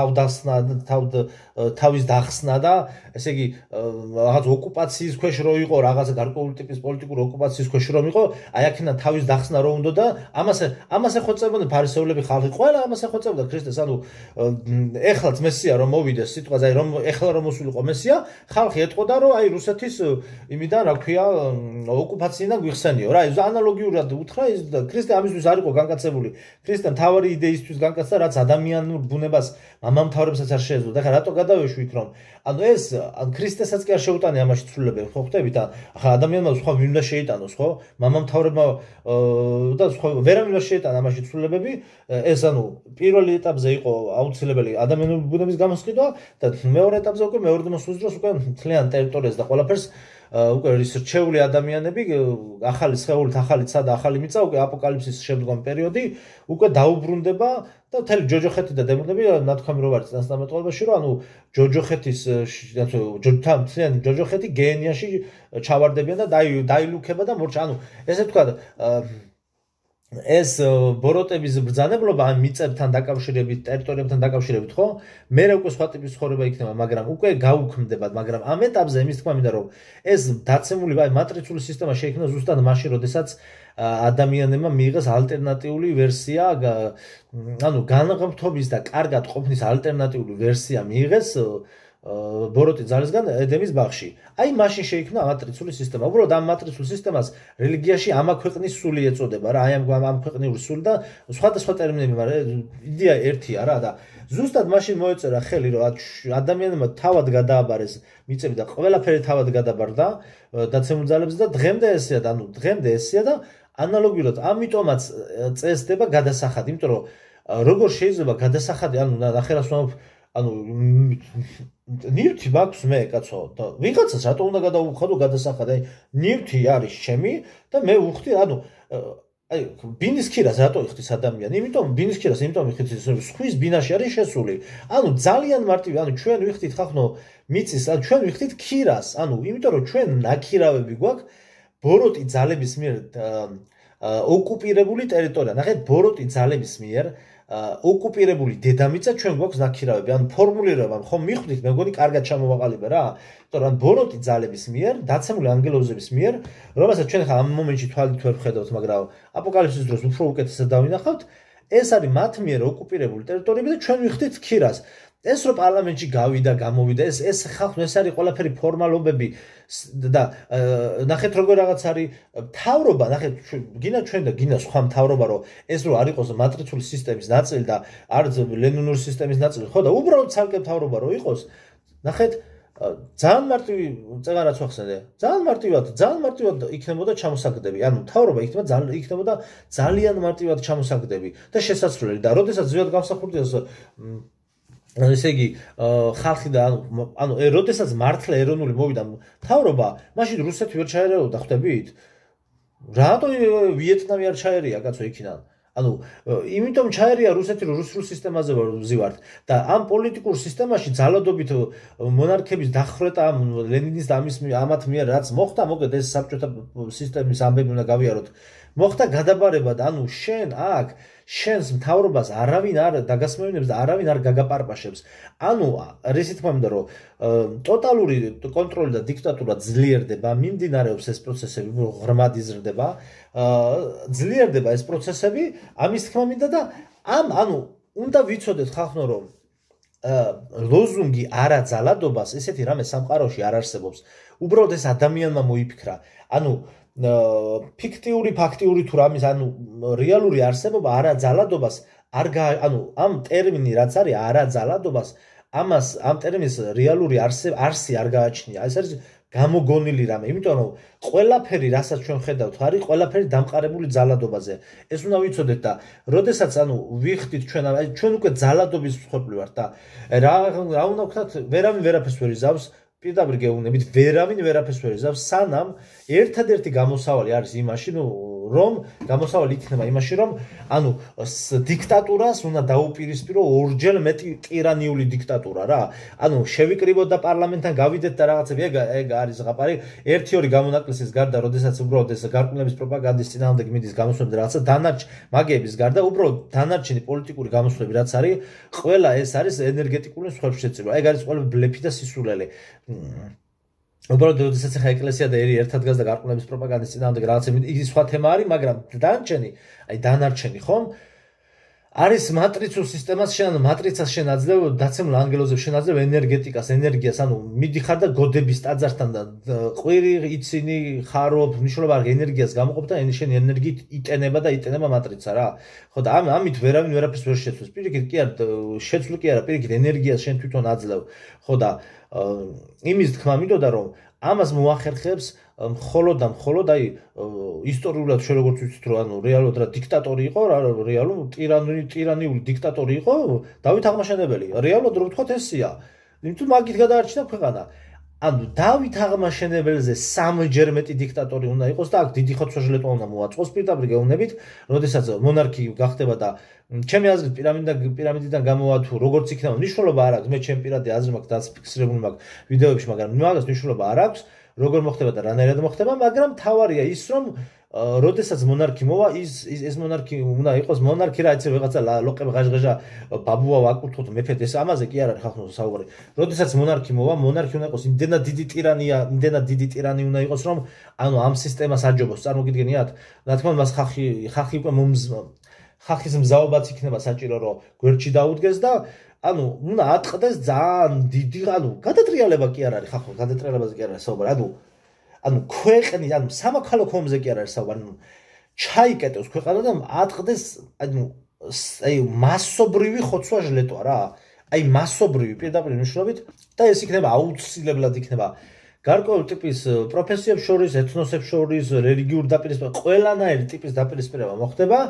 თავის დახსნა და ესე იგი რაღაც ოკუპაციის ქვეშ რო იყო, რაღაც გარკვეული ტიპის პოლიტიკური ოკუპაციის ქვეშ რო იყო, აი აქედან თავის დახსნა რო უნდა და ამას ეხვეწებოდნენ ფარისევლები, ხალხი ყველა ამას ეხვეწებოდა ქრისტეს, ანუ ეხლაც მესია რომ მოვიდეს სიტყვაზე, აი რომ ეხლა რომ მოსულიყო მესია, ხალხი ეტყოდა რომ აი რუსეთის იმიდან რა ქვია ოკუპაციიდან გვიხსენიო რა, ეს ანალოგიურად უთხრა ის ქრისტე ამისთვის არ იყო განკაცებული. ქრისტე მთავარი იდეისთვის განკაცდა, რაც ადამიანურ ბუნებას მამამთავრებსაც არ შეეძლო. და ხა რატო გადავეშვი იქ რომ ანუ ეს ქრისტესაც კი არ შეუტანე ამაში ცვლილებები, ხო ხვდებით? ახლა ადამიანმა სხვა ვინ უნდა შეიტანოს, ხო? მამამთავრებმა და სხვა ვერავინ უნდა შეიტანა ამაში ცვლილებები. ეს ანუ პირველი ეტაპზე იყო აუცილებელი ადამიანური ბუნების გამოსყიდვა და მეორე ეტაპზე უკვე მეორე მოსვლის დროს უკვე მთლიან ტერიტორიას და ყველაფერს უკვე ის რჩეული ადამიანები ახალი სხეულით, ახალი ცა და ახალი მიწა, უკვე აპოკალიფსის შემდგომ პერიოდი უკვე დაუბრუნდება და მთელი ჯოჯოხეთი და დემონები ნათქვამი რო არის წინასწარმეტყველებაში, რომ ანუ ჯოჯოხეთის ჯოჯოხეთი გენიაში ჩავარდებიან და დაილუქება და მორჩა, ანუ ესე ვთქვათ, ეს ბოროტების ბრძანებლობა ამ მიწებთან დაკავშირებით, ტერიტორიებთან დაკავშირებით, ხო? მე უკვე სხვა ტიპის ცხოვრება იქნება, მაგრამ უკვე გაუქმდება, მაგრამ ამ ეტაპზე იმის თქმა მინდა, რომ ეს დაცემული მატრიცული სისტემა შეიქმნა ზუსტად მაშინ, როდესაც ადამიანებმა მიიღეს ალტერნატიული ვერსია, ანუ განღმრთობის და კარგად ყოფნის ალტერნატიული ვერსია მიიღეს ბოროტი ძალისგან ედემის ბაღში. აი მაშინ შეიქმნა მატრიცული სისტემა. უბრალოდ ამ მატრიცულ სისტემას რელიგიაში ამა ქვეყნის სული ეწოდება რა, აი ამ ქვეყნიური სული და სხვადასხვა ტერმინები, მაგრამ იდეა ერთია რა და ზუსტად მაშინ მოეწერა ხელი, რომ ადამიანებმა თავად გადააბარეს მიწები და ყველაფერი თავად გადაბარდა დაცემულ ძალებზე და დღემდე ესეა და ანუ დღემდე ესეა და ანალოგიურად ამიტომაც წესდება გადასახადი, იმიტომ რომ როგორ შეიძლება გადასახადი, ანუ ნახევარსვამობ ანუ ნივთი მაქვს მე კაცო და ვიღაცას რატო უნდა გადაუხადო გადასახადი, აი ნივთი არის ჩემი და მე ვუხდი, ანუ აი ბინის ქირას რატო იხდის ადამიანი, იმიტომ ბინის ქირას იმიტომ იხდის სხვის ბინაში არის შესული, ანუ ძალიან მარტივი, ანუ ჩვენ ვიხდით ხახნო მიწის, ანუ ჩვენ ვიხდით ქირას, ანუ იმიტომ რომ ჩვენ ნაქირავები გვაქვს ბოროტი ძალების მიერ ოკუპირებული ტერიტორია, ნახეთ ბოროტი ძალების მიერ ოკუპირებული დედამიწა ჩვენ გვაქვს ნაქირავები, ანუ ფორმულირებამ ხომ მიხვდით, მე მგონი კარგად ჩამოვაყალიბე რა, იმიტომ რომ ბოროტი ძალების მიერ, დაცემული ანგელოზების მიერ, რომელსაც ჩვენ ხა ამ მომენტში თვალით ვერ ვხედავთ, მაგრამ აპოკალიფსის დროს უფრო უკეთესად დავინახავთ, ეს არის მათ მიერ ოკუპირებული ტერიტორიები და ჩვენ ვიხდით ქირას. ეს რო პარლამენტში გავიდა, გამოვიდა, ეს ხალხი, ეს არის ყველაფერი ფორმალობები და ნახეთ როგორ რაღაც არის მთავრობა, ნახეთ გინა ჩვენ და გინა სხვა მთავრობა, რომ ეს რო არ იყოს მატრიცული სისტემის ნაწილი და არც ლენინური სისტემის ნაწილი, ხო და უბრალოდ ცალკე მთავრობა რო იყოს, ნახეთ ძალიან მარტივი წეგანაც ვახსენე, ძალიან მარტივად იქნებოდა ჩამოსაგდები, ანუ მთავრობა იქნებოდა ძალიან მარტივად ჩამოსაგდები და შესაძლებელი და როდესაც ზოგადად გამსახურდია ესე იგი ხალხი და ანუ როდესაც მართლა ეროვნული მოვიდა მთავრობა, მაშინ რუსეთი ვერ ჩაერეოდა, ხვდებით? რატო ვიეტნამი არ ჩაერია კაცო იქიდან? ანუ იმიტომ ჩაერია რუსეთი, რომ რუსულ სისტემაზე ვზივართ და ამ პოლიტიკურ სისტემაში ძალადობით მონარქების დახრეტა ლენინის და ამათ მიერ რაც მოხდა, მოგეთ ეს საბჭოთა სისტემის ამბები უნდა გავიაროთ. მოხდა გადაბარება და ანუ შენ აქ შენს მთავრობას არავინ არ დაგასმევინებს და არავინ არ გაგაპარპაშებს. ანუ რისი თქმა მინდა, რომ ტოტალური კონტროლი და დიქტატურა ძლიერდება, მიმდინარეობს ეს პროცესები, ღრმად იზრდება, ძლიერდება ეს პროცესები, ამის თქმა მინდა და ანუ უნდა ვიცოდეთ ხალხო, რომ ლოზუნგი არაძალადობას ესეთი რამე სამყაროში არ არსებობს. უბრალოდ ეს ადამიანმა მოიფიქრა. ანუ ფიქტიური, ფაქტიური თუ რამის, ანუ რეალური არსებობა არაძალადობას ანუ ამ ტერმინი რაც არის არაძალადობას, ამ ტერმინის რეალური არსი არ გააჩნია. ეს არის გამოგონილი რამე, იმიტომ რომ ყველაფერი, რასაც ჩვენ ხედავთ, არის ყველაფერი დამყარებული ძალადობაზე. ეს უნდა ვიცოდეთ და როდესაც ანუ ვიხდით ჩვენ უკვე ძალადობის მსხვერპლი ვართ და რა უნდა ვქნათ, ვერავინ ვერაფერს ვერ იზავს. პირდაპირ გეუბნებით, ვერავინ ვერაფერს ვერ იზავს, სანამ ერთადერთი გამოსავალი არის იმაში, რომ გამოსავალი იქნება იმაში, რომ ანუ დიქტატურას უნდა დაუპირისპირო ორჯერ მეტი ტირანიული დიქტატურა რა. ანუ შევიკრიბოთ და პარლამენტთან გავიდეთ და რაღაცები, ეგ არის ზღაპარი, 1-2 გამონაკლისის გარდა, როდესაც უბრალოდ ეს გარკვეულების პროპაგანდის წინააღმდეგ მიდის გამოსვლები და რაღაცა მაგების გარდა, უბრალოდ დანარჩენი პოლიტიკური გამოსვლები რაც არის, ყველა ეს არის ენერგეტიკული მსხვერპლშეწირვა. ეგ არის ყველა ბლეფი და სისულელე. უბრალოდ როდესაც ახლა ეკლესია და ერი ერთად დგას და გარკვეულების პროპაგანდის წინააღმდეგ რაღაცები, იგი სხვა თემა არის, მაგრამ დანარჩენი ხომ არის მატრიცულ სისტემას მატრიცას შენაძლევ, დაცემულ ანგელოზებს შენაძლევ ენერგეტიკას, ენერგიას, ანუ მიდიხარ და გოდების ტაძართან და ყვირი იცინი, ხარობ, მნიშვნელობა არ ენერგიას გამოყოფ და შენი ენერგიით იტენება მატრიცა რა. ხო და ამით ვერავინ ვერაფერს ვერ შეცვლის. პირიქით კი არა, შეცვლი კი არა, პირიქით ენერგიას შენ თვითონ აძლევ. ხო და იმის თქმა მინდოდა, რომ ამას მოახერხებს მხოლოდ აი ისტორიულად შე როგორც ვიცით, რომ ანუ რეალურად რა დიქტატორი იყო, რეალურ ტირანიული დიქტატორი იყო დავით აღმაშენებელი. რეალურად რო ვთქვათ ესია. იმიტომ მაგით გადაარჩინა ქვეყანა. ანუ დავით აღმაშენებელზე სამჯერ მეტი დიქტატორი უნდა იყოს და აქ დიდი ხოცვა უნდა მოაწყოს პირდაპირ გეუბნებით, როდესაც მონარქი გახდება და ჩემი აზრით პირამიდიდან გამოვა თუ როგორც იქნება მნიშვნელობა არ აქვს, მე ჩემი პირადი აზრი მაქვს დაფიქსირებული მაქვს ვიდეოებში, მაგრამ მაგას მნიშვნელობა არ აქვს, როგორ მოხდება და რანაირად მოხდება, მაგრამ თავარია ის რომ როდესაც მონარქი მოვა, ეს მონარქი უნდა იყოს მონარქი რა იცი ვიღაცა ლოყებ ღაჟღაჟა ბაბუა ვაკურთხოთ მეფედ ეს ამაზე კი არ არის ხალხო საუბარი. როდესაც მონარქი მოვა, მონარქი უნდა იყოს იმდენად დიდი ტირანი უნდა იყოს რომ ანუ ამ სისტემას აჯობოს, წარმოგიდგენიათ? რა თქმა უნდა მას ხალხი უკვე ხალხის მზაობაც იქნება საჭირო რომ გვერდში დაუდგეს და ანუ უნდა ატყდეს ძალიან დიდი ანუ გადატრიალება კი არ არის ხალხო, გადატრიალებაზე კი არ არის საუბარი. ანუ ქვეყნის, ანუ სამოქალაქო ომზე კი არ არის საუბარი, ანუ ჩაიკეტოს ქვეყანა და ატყდეს, ანუ აი მასობრივი ხოცვა ჟლეტვა რა. აი მასობრივი პირდაპირ მნიშვნელობით და ეს იქნება აუცილებლად იქნება გარკვეული ტიპის პროფესიებს შორის, ეთნოსებს შორის, რელიგიურ დაპირისპირება, ყველანაირი ტიპის დაპირისპირება მოხდება.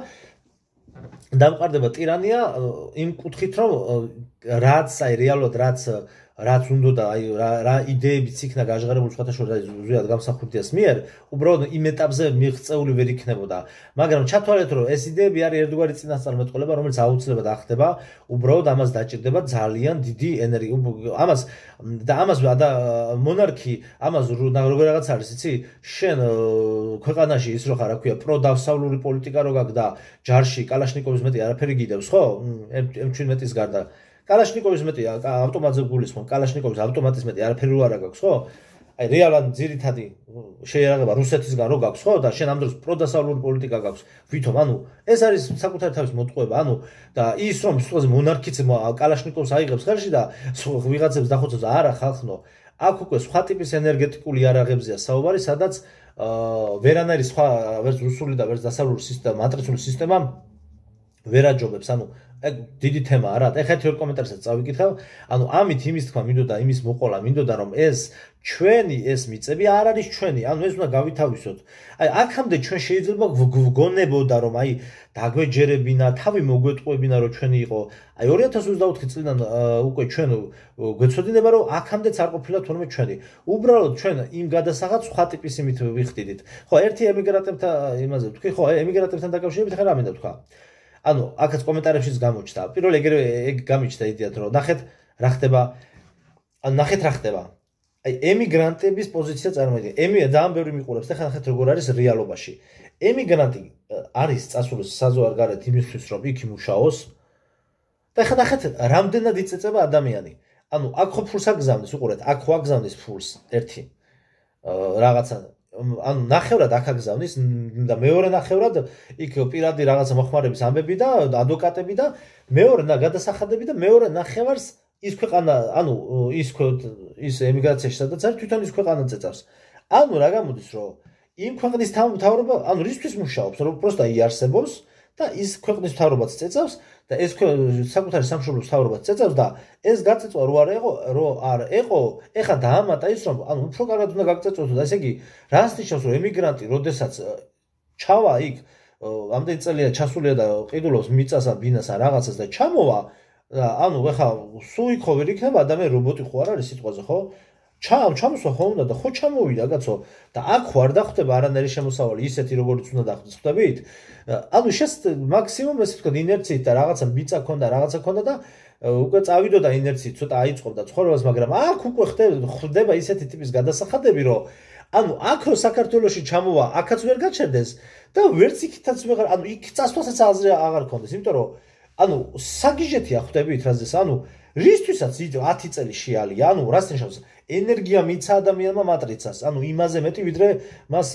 დამყარდება ტირანია იმ კუთხით რომ რაც აი რეალურად რაც უნდა აი რა იდეებიც იქნა გაჟღერებული სხვათა შორის ზუსტად გამსახურდიას მიერ უბრალოდ იმ ეტაპზე მიღწეული ვერ იქნებოდა მაგრამ ჩათვალეთ რომ ეს იდეები არის ერთგვარი წინასწარმეტყველება რომელიც აუცილებლად ახდება უბრალოდ ამას დაჭირდება ძალიან დიდი ენერგია ამას და მონარქი ამას როგორ რაღაც არის იცი შენ ქვეყანაში ის რო ხარ რა ქვია პროდავსავლური პოლიტიკა რო გაქვს და ჯარში კალაშნიკოვის მეტი არაფერი გიდევს ხო M17-ის გარდა კალაშნიკოვის მეტი ავტომატზე გულისხმობ კალაშნიკოვის ავტომატის მეტი არაფერი არ გაქვს ხო აი რეალურად ძირითადი შეერაღება რუსეთისგან რო გაქვს ხო და შენ ამ დროს პროდასავლური პოლიტიკა გაქვს ვითომ ანუ ეს არის საკუთარი თავის მოტყუება ანუ და ის რომ სულ მონარქიც კალაშნიკოვს აიღებს ხელში და ვიღაცებს დახოცებს არა ხალხნო აქ უკვე სხვა ტიპის ენერგეტიკული იარაღებზია საუბარი სადაც ვერანაირი სხვა ვერც რუსული და ვერც დასავლური სისტემა მატრიცული სისტემა ვერ აჯობებს ანუ ეგ დიდი თემაა რა. ეხლა ერთ კომენტარსაც წავიკითხავ. ანუ ამით იმის თქვა მინდოდა იმის მოყოლა მინდოდა რომ ეს ჩვენი ეს მიწები არ არის ჩვენი. ანუ ეს უნდა გავითავისოთ. აი აქამდე ჩვენ შეიძლება გვგონებოდა რომ აი დაგვეჯერებინა, თავი მოგვეტყუებინა რომ ჩვენი იყო. აი 2024 წლიდან უკვე ჩვენ გვეცოდინება რომ აქამდეც არ ყოფილა თორმე ჩვენი. უბრალოდ ჩვენ იმ გადასახადს სხვა ტიპის იმით ვიხდიდით. ხო, ერთი ემიგრანტებთან იმაზე ვთქვი, ხო, ემიგრანტებთან დაკავშირებით ხარ ამინდა ვთქვა. ანუ აქაც კომენტარებშიც გამოჩნდა. პირველ ეგ გამიჩნდა იდეა რომ ნახეთ რა ხდება. ანუ ნახეთ რა ხდება. აი ემიგრანტების პოზიცია წარმოიდგინეთ. ძალიან ბევრი მიყურებს და ხა ნახეთ როგორ არის რეალობაში. ემიგრანტი არის წასული საზღვარგარეთ იმისთვის რომ იქ იმუშაოს. და ხა ნახეთ რამდენად იწეწება ადამიანი. ანუ აქ ხო ფულს აგზავნის, უყურეთ, აქ ხო აგზავნის ფულს ერთი რაღაცა ანუ ნახევრად აქ აგზავნის და მეორე ნახევრად იქ პირადი რაღაცა მოხმარების ამბები და ადვოკატები და მეორე გადასახადები და მეორე ნახევარს ის ქვეყანა ანუ ის ემიგრაციაში სადაც არის თვითონ ის ქვეყანა წეწავს. ანუ რა გამოდის რომ იმ ქვეყნის მთავრობა ანუ რისთვის მუშაობს რომ პროსტა იარსებობს და ის ქვეყნის მთავრობაც წეწავს და ეს საკუთარი სამშობლოს მთავრობაც წეწავს და ეს გაწეწვა რო არ ეყო ეხა დაამატა ის რომ ანუ უფრო კარგად უნდა გაგწეწოს და ესე იგი რას ნიშნავს რომ ემიგრანტი როდესაც ჩავა იქ ამდენი წელია ჩასულია და ყიდულობს მიწას ან ბინას ან რაღაცას და ჩამოვა ანუ ეხა სულ იქ ხო ვერ იქნება ადამიანი რობოტი ხო არ არის სიტყვაზე ხო ჩამოსვა ხო უნდა და ხო ჩამოვიდა კაცო და აქ ხო არ დახვდება არანაირი შემოსავალი ისეთი როგორც უნდა დახვდეს ხვდებით ანუ მაქსიმუმ ესე ვთქვათ ინერციით და რაღაცა ბიცა ქონდა და უკვე წავიდოდა ინერციით ცოტა აიწყობდა ცხოვრებას მაგრამ აქ უკვე ხდება ისეთი ტიპის გადასახადები რომ ანუ აქ რო საქართველოში ჩამოვა აქაც ვერ გაჩერდეს და ვერც იქითაც ვეღარ ანუ იქ წასვლასაც აზრი აღარ ქონდეს იმიტომ რომ ანუ საგიჟეთია ხვდებით რაზეც ანუ რისთვისაც 10 წელი შეალია ანუ რას ნიშნავს ენერგია მიცა ადამიანმა მატრიცას ანუ იმაზე მეტი ვიდრე მას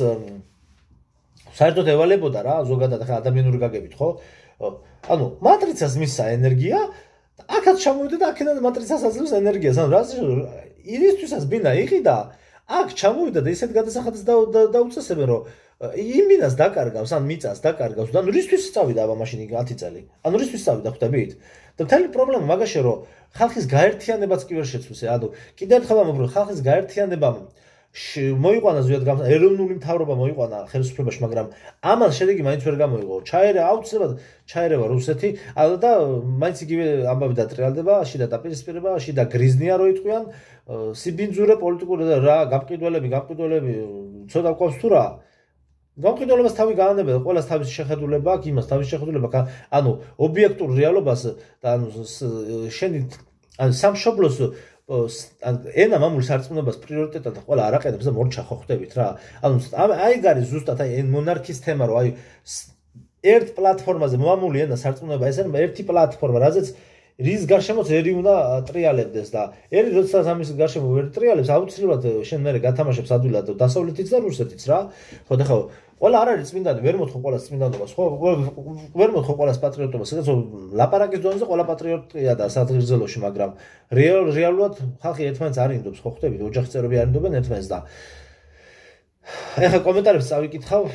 საერთოდ ევალებოდა რა ზოგადად ხა ადამიანური გაგებით ხო ანუ მატრიცას მისცა ენერგია აქაც ჩამოვიდა და აქედან მატრიცას აძლევს ენერგიას ანუ რას ირისთვისაც ბინა იყიდა აქ ჩამოვიდა და ისეთ გადასახადს დაუწესებენ რომ იმინას დაკარგავს ან მიწას დაკარგავს და ანუ რისთვის წავიდა აბა მაშინ 10 წელი ანუ რისთვის წავიდა ხვდებით და მთელი პრობლემა მაგაშია რომ ხალხის გაერთიანებაც კი ვერ შეცვლის ანუ კიდევ ერთხელ ამბობ რომ ხალხის გაერთიანებამ მოიყვანა ზოგადად ეროვნული მთავრობა მოიყვანა ხელისუფლებაში, მაგრამ ამან შედეგი მაინც ვერ გამოიღო. აუცილებლად ჩაერევა რუსეთი და მაინც იგივე ამბავი დატრიალდება, შიდა დაპირისპირება, შიდა გრიზნია რო იტყვიან, სიბინძურე პოლიტიკური რა გამყიდველები ცოტა ყავს თუ რა. გამყიდველებას თავი გაანებდა, ყველას თავისი შეხედულება აქვს, იმას თავისი შეხედულება აქვს. ანუ ობიექტურ რეალობას და ანუ შენი სამშობლოს ენა მამული სარწმუნოებას პრიორიტეტად ყველა არაყენებს და მორჩა ხო ხვდებით რა. ანუ აი არის ზუსტად აი მონარქის თემა რო აი ერთ პლატფორმაზე მამული ენა სარწმუნოება ეს არის ერთი პლატფორმა, რაზეც რის გარშემოც ერი უნდა ტრიალებდეს და ერი როდესაც ამის გარშემო ვერ ტრიალებს, აუცილებლად შენ მერე გათამაშებს ადვილად დასავლეთიც და რუსეთიც რა. ხო და ხო ყველა არ არის წმინდანი, ვერ მოთხო ყველას წმინდანობას, ხო? ვერ მოთხო ყველას პატრიოტობას, სადაც ლაპარაკის დონეზე ყველა პატრიოტია და სადღირზელოში, მაგრამ რეალურად ხალხი ერთმანეთს არ ინდობს, ხო ხვდებით? ოჯახის წევრები არ ინდობენ ერთმანეთს და ეხლა კომენტარებს წავიკითხავ.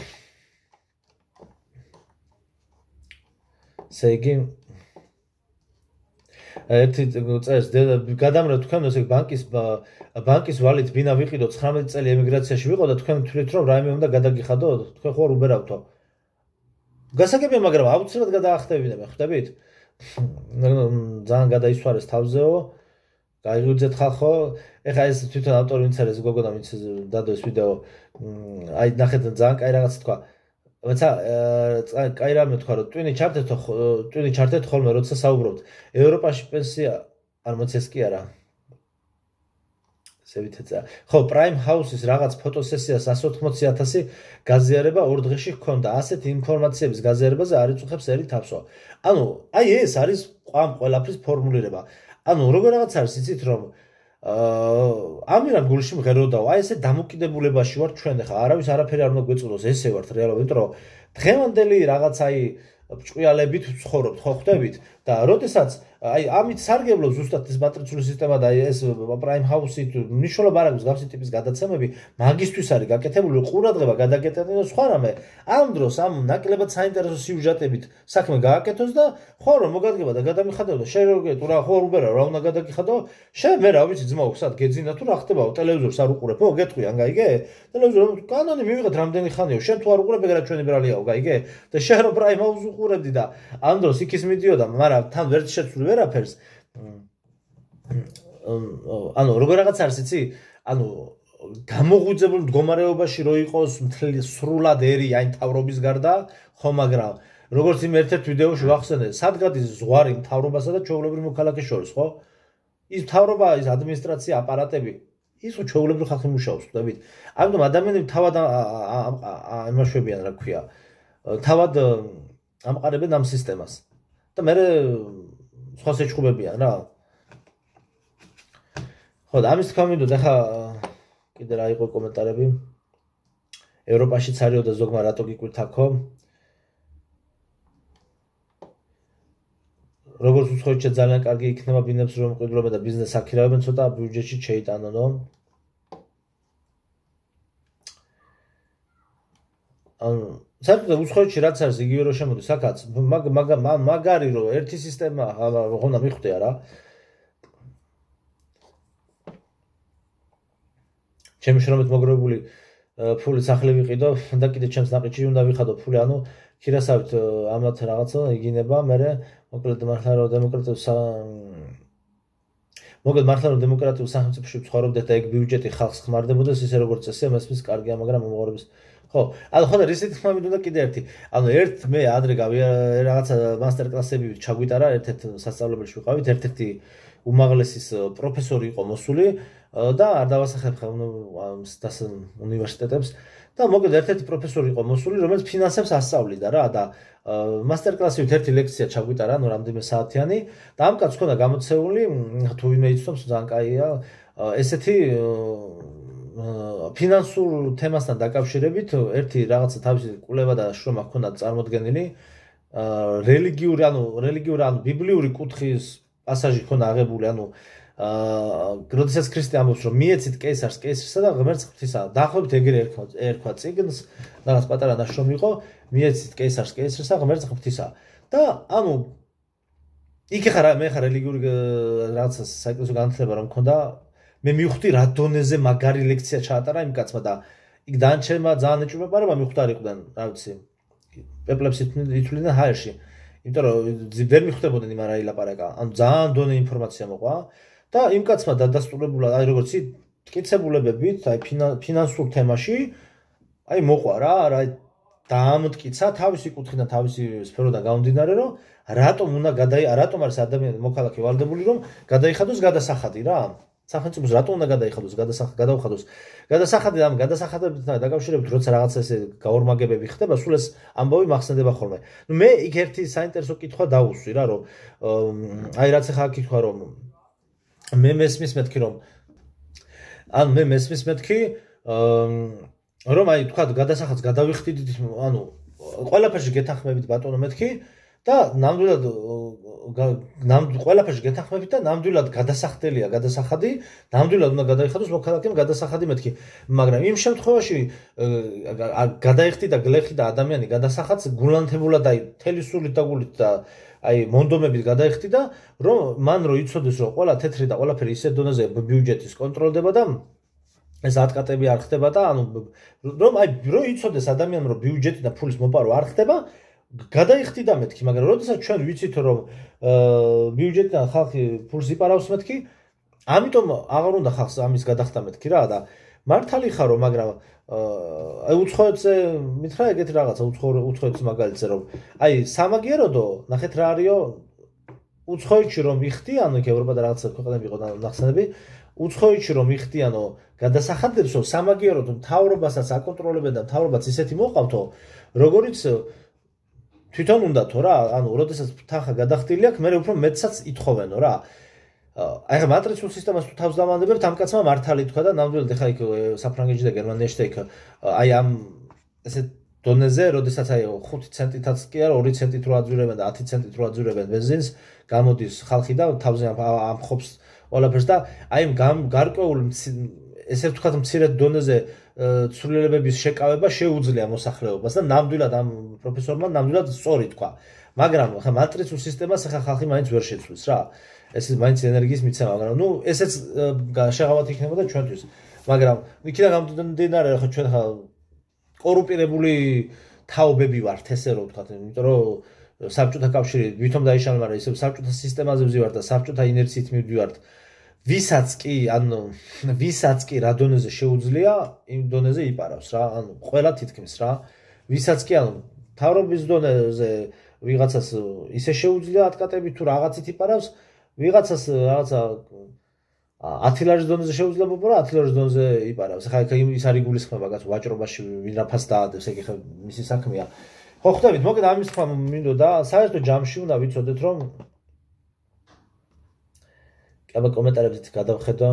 ესე იგი ერთი წერს გადამრევ თქვენ ესე ბანკის ვალით ბინა ვიყიდო 19 წელი ემიგრაციაში ვიყო და თქვენ თვლით რომ რაიმე უნდა გადაგიხადო თქვენ ხო არ უბერავთო გასაგებია მაგრამ აუცილებლად გადაახტევინებენ ხვდებით ძალიან გადაისვარეს თავზეო გაიგრძეთ ხალხო ეხლა ეს თვითონ ავტორი ვინც არის გოგონა ვინც დადო ეს ვიდეო აი ნახეთ ძალიან კაი რაღაც თქვა Ваца, კაი რამე თქვა რომ ტვინი ჩართეთ ხოლმე როცა საუბრობთ. ევროპაში პენსია არ მოწეს კი არა. სევითეცა. ხო, Prime House-ის რაღაც ფოტოსესიას 180,000 გაზიარება 2 დღეში ჰქონდა. ასეთ ინფორმაციების გაზიარებაზე არ იწუხებს ერი თაფსო. ანუ, აი ეს არის ყველაფრის ფორმულირება. ანუ, როგორ რაღაც არის იცით რომ ამირამ გულში მღეროდაო, აი ესე დამოკიდებულებაში ვარ ჩვენ ახლა არავის არაფერი არ უნდა გვეწოდოს, ესე ვართ რეალურად, იმიტომ რომ დღევანდელი რაღაც აი ჭყიალებით ვცხოვრობთ, ხო ხვდებით? და როდესაც აი ამით სარგებლობს ზუსტად ეს მატრიცული სისტემა და აი ეს Prime House-ი მნიშვნელობა არ აქვს გავსი ტიპის გადაცემები, მაგისთვის არის გაკეთებული ყურადღება გადაგეტანოს სხვა რამე. ამ დროს ამ ნაკლებად საინტერესო სიუჟეტებით საქმე გააკეთოს და ხო რომ მოგადგება და გადამიხადო და შენ როგორ თუ რა ხო არ უბერა რა უნდა გადაგიხადო? შენ მე რა ვიცი ძმაო, სად გეძინა თუ რა ხდებაო? ტელევიზორს არ უყურებ? ო, გეტყვიან, გაიგე? ტელევიზორ კანონი მივიღეთ რამდენი ხანიო? შენ თუ არ უყურებ, ეგრე ჩვენი ბრალიაო, გაიგე? და შენ რო Prime House უყურებდი და ამ დროს იქის მიდიოდა, მაგრამ თან ვერ შეცვლი ვერაფერს. ანუ როგორ რაღაც არის იცი? ანუ გამოღვიძებულ მდგომარეობაში რო იყოს მთელი სრულად ერი აი მთავრობის გარდა, ხო, მაგრამ როგორც იმ ერთ-ერთ ვიდეოში ვახსენე, სად გადის ზღვარი მთავრობასა და ჩვეულებრივ მოქალაქეს შორის, ხო? ის მთავრობა, ის ადმინისტრაცია, აპარატები, ის ჩვეულებრივ ხალხი მუშაობს, ხვდებით? ამიტომ ადამიანები თავად ამაშვებიან, რა ქვია, თავად ამყარებენ ამ სისტემას. და მე სხვა შეჭუბებიან რა. ხო, და ამის თქვა მინდოდა, ახლა კიდე რა იყო კომენტარები? ევროპაშიც არისო და ზოგმა რატო გიკვირთაქო? როგორც უცხოეთში ძალიან კარგი იქნება ბინებს რომ მყიდველობენ და ბიზნესს აქირავენ, ცოტა ბიუჯეტში შეიტანონო. ანუ საერთოდ უცხოეთში რაც არის იგივე რო შემოდის აქაც მაგარი რომ ერთი სისტემა უნდა მიხვდე არა ჩემი შრომით მოგროვებული ფული სახლი ვიყიდო და კიდე ჩემს ნაყიდში უნდა ვიხადო ფული ანუ ქირასავით ამათ რაღაცა იგინება მე მოკლედ მართლა რომ დემოკრატიულ სახელმწიფოში ვცხოვრობდეთ და ეგ ბიუჯეტი ხალხს ხმარდებოდეს ისე როგორც წესია მესმის კარგია მაგრამ მომღერების ხო, ანუ ხო და რისით ხმა მინდოდა კიდე ერთი. ანუ მე ადრე რაღაცა მასტერკლასები ჩაგვიტარა, ერთ-ერთ სასწავლებელში ვიყავით, ერთ-ერთი უმაღლესის პროფესორი იყო მოსული და არ დავასახებ ხა უნივერსიტეტებს და მოკლედ ერთ-ერთი პროფესორი იყო მოსული, რომელიც ფინანსებს ასწავლიდა რა და მასტერკლასივით ერთი ლექცია ჩაგვიტარა, ანუ რამდენიმე საათიანი და ამ კაცს ჰქონდა გამოცეული, თუ ვინმე იცნობს, ძალიან კაია, ესეთი ფინანსურ თემასთან დაკავშირებით ერთი რაღაცა თავისი კვლევა და შრომა ჰქონდა წარმოდგენილი რელიგიური ანუ ბიბლიური კუთხის პასაჟი ჰქონდა აღებული ანუ როდესაც ქრისტე ამბობს რომ მიეცით კეისარს კეისრსა და ღმერთს ღვთისა დაახლოებით ეგრე ერქვა წიგნს რაღაც პატარა ნაშრომი იყო მიეცით კეისარს კეისრსა ღმერთს ღვთისა და ანუ იქ ხარ მე ხარ რელიგიური რაღაცა საეკლესიო განათლება რომ მქონდა მე მივხვდი რა დონეზე მაგარი ლექცია ჩაატარა იმ კაცმა და იქ დანჩენმა ძალიან ეჭვმეპარება მივხვდარიყვნენ, რა ვიცი. პეპლებს ითვლიდნენ ჰაერში. იმიტომ რომ ვერ მიხვდებოდნენ იმ არა ილაპარაკა. ანუ ძალიან დონე ინფორმაცია მოყვა და იმ კაცმა დადასტურებულად, აი როგორც მტკიცებულებებით, აი ფინანსურ თემაში, აი მოყვა რა დაამტკიცა თავისი კუთხიდან, თავისი სფეროდან გამომდინარე, რომ რატომ არის ადამიანი მოქალაქე ვალდებული, რომ გადაიხადოს გადასახადი რა. სახელმწიფოს რატომ უნდა გადაიხადოს გადაუხადოს გადასახადი ამ გადასახადებთან დაკავშირებით როცა რაღაცა ესე გაორმაგებები ხდება სულ ეს ამბავი მახსენდება ხოლმე. ნუ მე იქ ერთი საინტერესო კითხვა დავუსვი რა რომ აი რაც ახლა კითხვა რომ მე მესმის მეთქი რომ რომ აი თქვა გადასახადს გადავიხდით ანუ ყველაფერში გეთანხმებით ბატონო მეთქი და ნამდვილად ყველაფერში გეთანხმებით და ნამდვილად გადასახდელია გადასახადი, ნამდვილად უნდა გადაიხადოს მოქალაქემ გადასახადი მეთქი. მაგრამ იმ შემთხვევაში გადაიხდი და გლეხი და ადამიანი გადასახადს გულანთებულად აი თელი სულით და გულით და აი მონდომებით გადაიხდი და რომ მან რო იცოდეს რომ ყველა თეთრი და ყველაფერი ისეთ დონეზე ბიუჯეტის კონტროლდება და ეს ატკატები არ ხდება და ანუ რომ აი რო იცოდეს ადამიანს რომ ბიუჯეტი და ფულის მოპარო არ ხდება გადაიხდი და მეთქი, მაგრამ როდესაც ჩვენ ვიცით რომ ბიუჯეტიდან ხალხი ფულს იპარავს მეთქი, ამიტომ აღარ უნდა ხალხს ამის გადახდა მეთქი რა და მართალი ხარო, მაგრამ აი უცხოეთზე მითხრა ეგეთი რაღაცა უცხოეთის მაგალითზე რომ აი სამაგიეროდო ნახეთ რა არისო უცხოეთში რომ იხდიანო იქ ევროპა და რაღაცა ქვეყნები იყო ნახსენები უცხოეთში რომ იხდიანო გადასახადებს რომ სამაგიეროდო მთავრობასაც აკონტროლებენ და მთავრობაც ისეთი მოყავთო როგორიც თვითონ უნდათო რა, ანუ როდესაც თანხა გადახდილი აქვს, მე უფრო მეტსაც ითხოვენო რა. აი ხა მატრიცულ სისტემას თუ თავს დავანდებებთ, ამ კაცმა მართალი თქვა და ნამდვილად ხა იქ საფრანგეთში და გერმანიაში და იქ აი ამ ესე დონეზე, როდესაც აი 5 ცენტითაც კი არა 2 ცენტით რო აძვირებენ და 10 ცენტით რო აძვირებენ ბენზინს, გამოდის ხალხი და თავზე ამხობს ყველაფერს და აი გარკვეულ ესე ვთქვათ მცირე დონეზე ცვლილებების შეკავება შეუძლია მოსახლეობას და ნამდვილად ამ პროფესორმა ნამდვილად სწორი თქვა. მაგრამ ხა მატრიცულ სისტემას ხა ხალხი მაინც ვერ შეცვლის რა. ეს მაინც ენერგიის მიცემა, მაგრამ ნუ ესეც შეღავათი იქნებოდა ჩვენთვის. მაგრამ იქიდან გამომდინარე ხა ჩვენ ხა კორუმპირებული თაობები ვართ ესე რომ ვთქვათ, იმიტომ რომ საბჭოთა კავშირი ვითომ დაიშალა, მაგრამ ისევ საბჭოთა სისტემაზე ვზივართ და საბჭოთა ინერციით მივდივართ. ვისაც კი რა დონეზე შეუძლია, იმ დონეზე იპარავს რა, ანუ ყველა თითქმის რა. ვისაც კი ანუ თავრობის დონეზე ვიღაცას ისე შეუძლია ატკატები თუ რაღაცით იპარავს, ვიღაცას რაღაცა 10 ლარის დონეზე შეუძლია მოპარა, 10 ლარის დონეზე იპარავს. ხა ის არ იგულისხმება გაც ვაჭრობაში ვინ რაფას დაადებს, ეგ ხა მისი საქმეა. ხო ხვდებით, მოკეთ ამის თქვა მინდოდა, საერთო ჯამში უნდა ვიცოდეთ რომ აბა კომენტარებით გადავხედვა.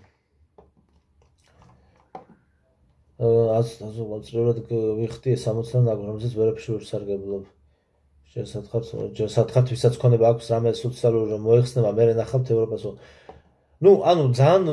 აზროვნად ვიხდი 60 ნაგრომზეც ვერაფერში ვერ სარგებლობ. შესათხართ ვისაც ქონება აქვს რამე სოციალური რომ მოეხსნება, მე ნახავთ ევროპასო. ნუ ანუ ძალიან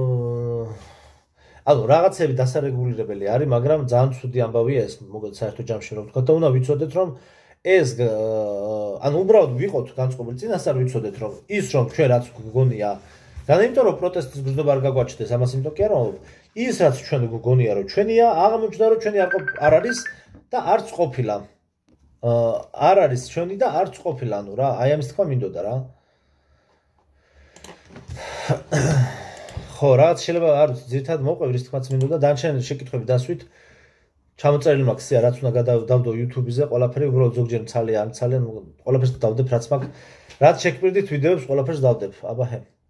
ანუ რაღაცები დასარეგულირებელი არის, მაგრამ ძალიან ცუდი ამბავია ეს, მოგეთ საერთო ჯამში რომ ვთქვა და უნდა ვიცოდეთ რომ ეს ანუ უბრალოდ ვიყოთ განწყობილი წინასწარ ვიცოდეთ რომ ის რომ ჩვენ რაც გგონია და იმიტომ რომ პროტესტის გრძნობა არ გაგვაჩნდეს ამას იმიტომ კი არა რომ ის რაც ჩვენ გგონია რომ ჩვენია აღმოჩნდა რომ ჩვენი არ არის და არც ყოფილა არ არის ჩვენი და არც ყოფილა ანუ რა აი ამის თქვა მინდოდა რა ხო რაც შეიძლება არ ვიცი ძირთად მოყვევი რის თქმაც მინდოდა დანარჩენ შეკითხვები დასვით ჩამოწერილი მაქვს სია რაც უნდა დავდო YouTube-ზე ყველაფერი უბრალოდ ზოგჯერ ძალიან ყველაფერს დავდებ რაც მაქვს რაც შეგვირდით ვიდეოებს ყველაფერს დავდებ აბა ჰე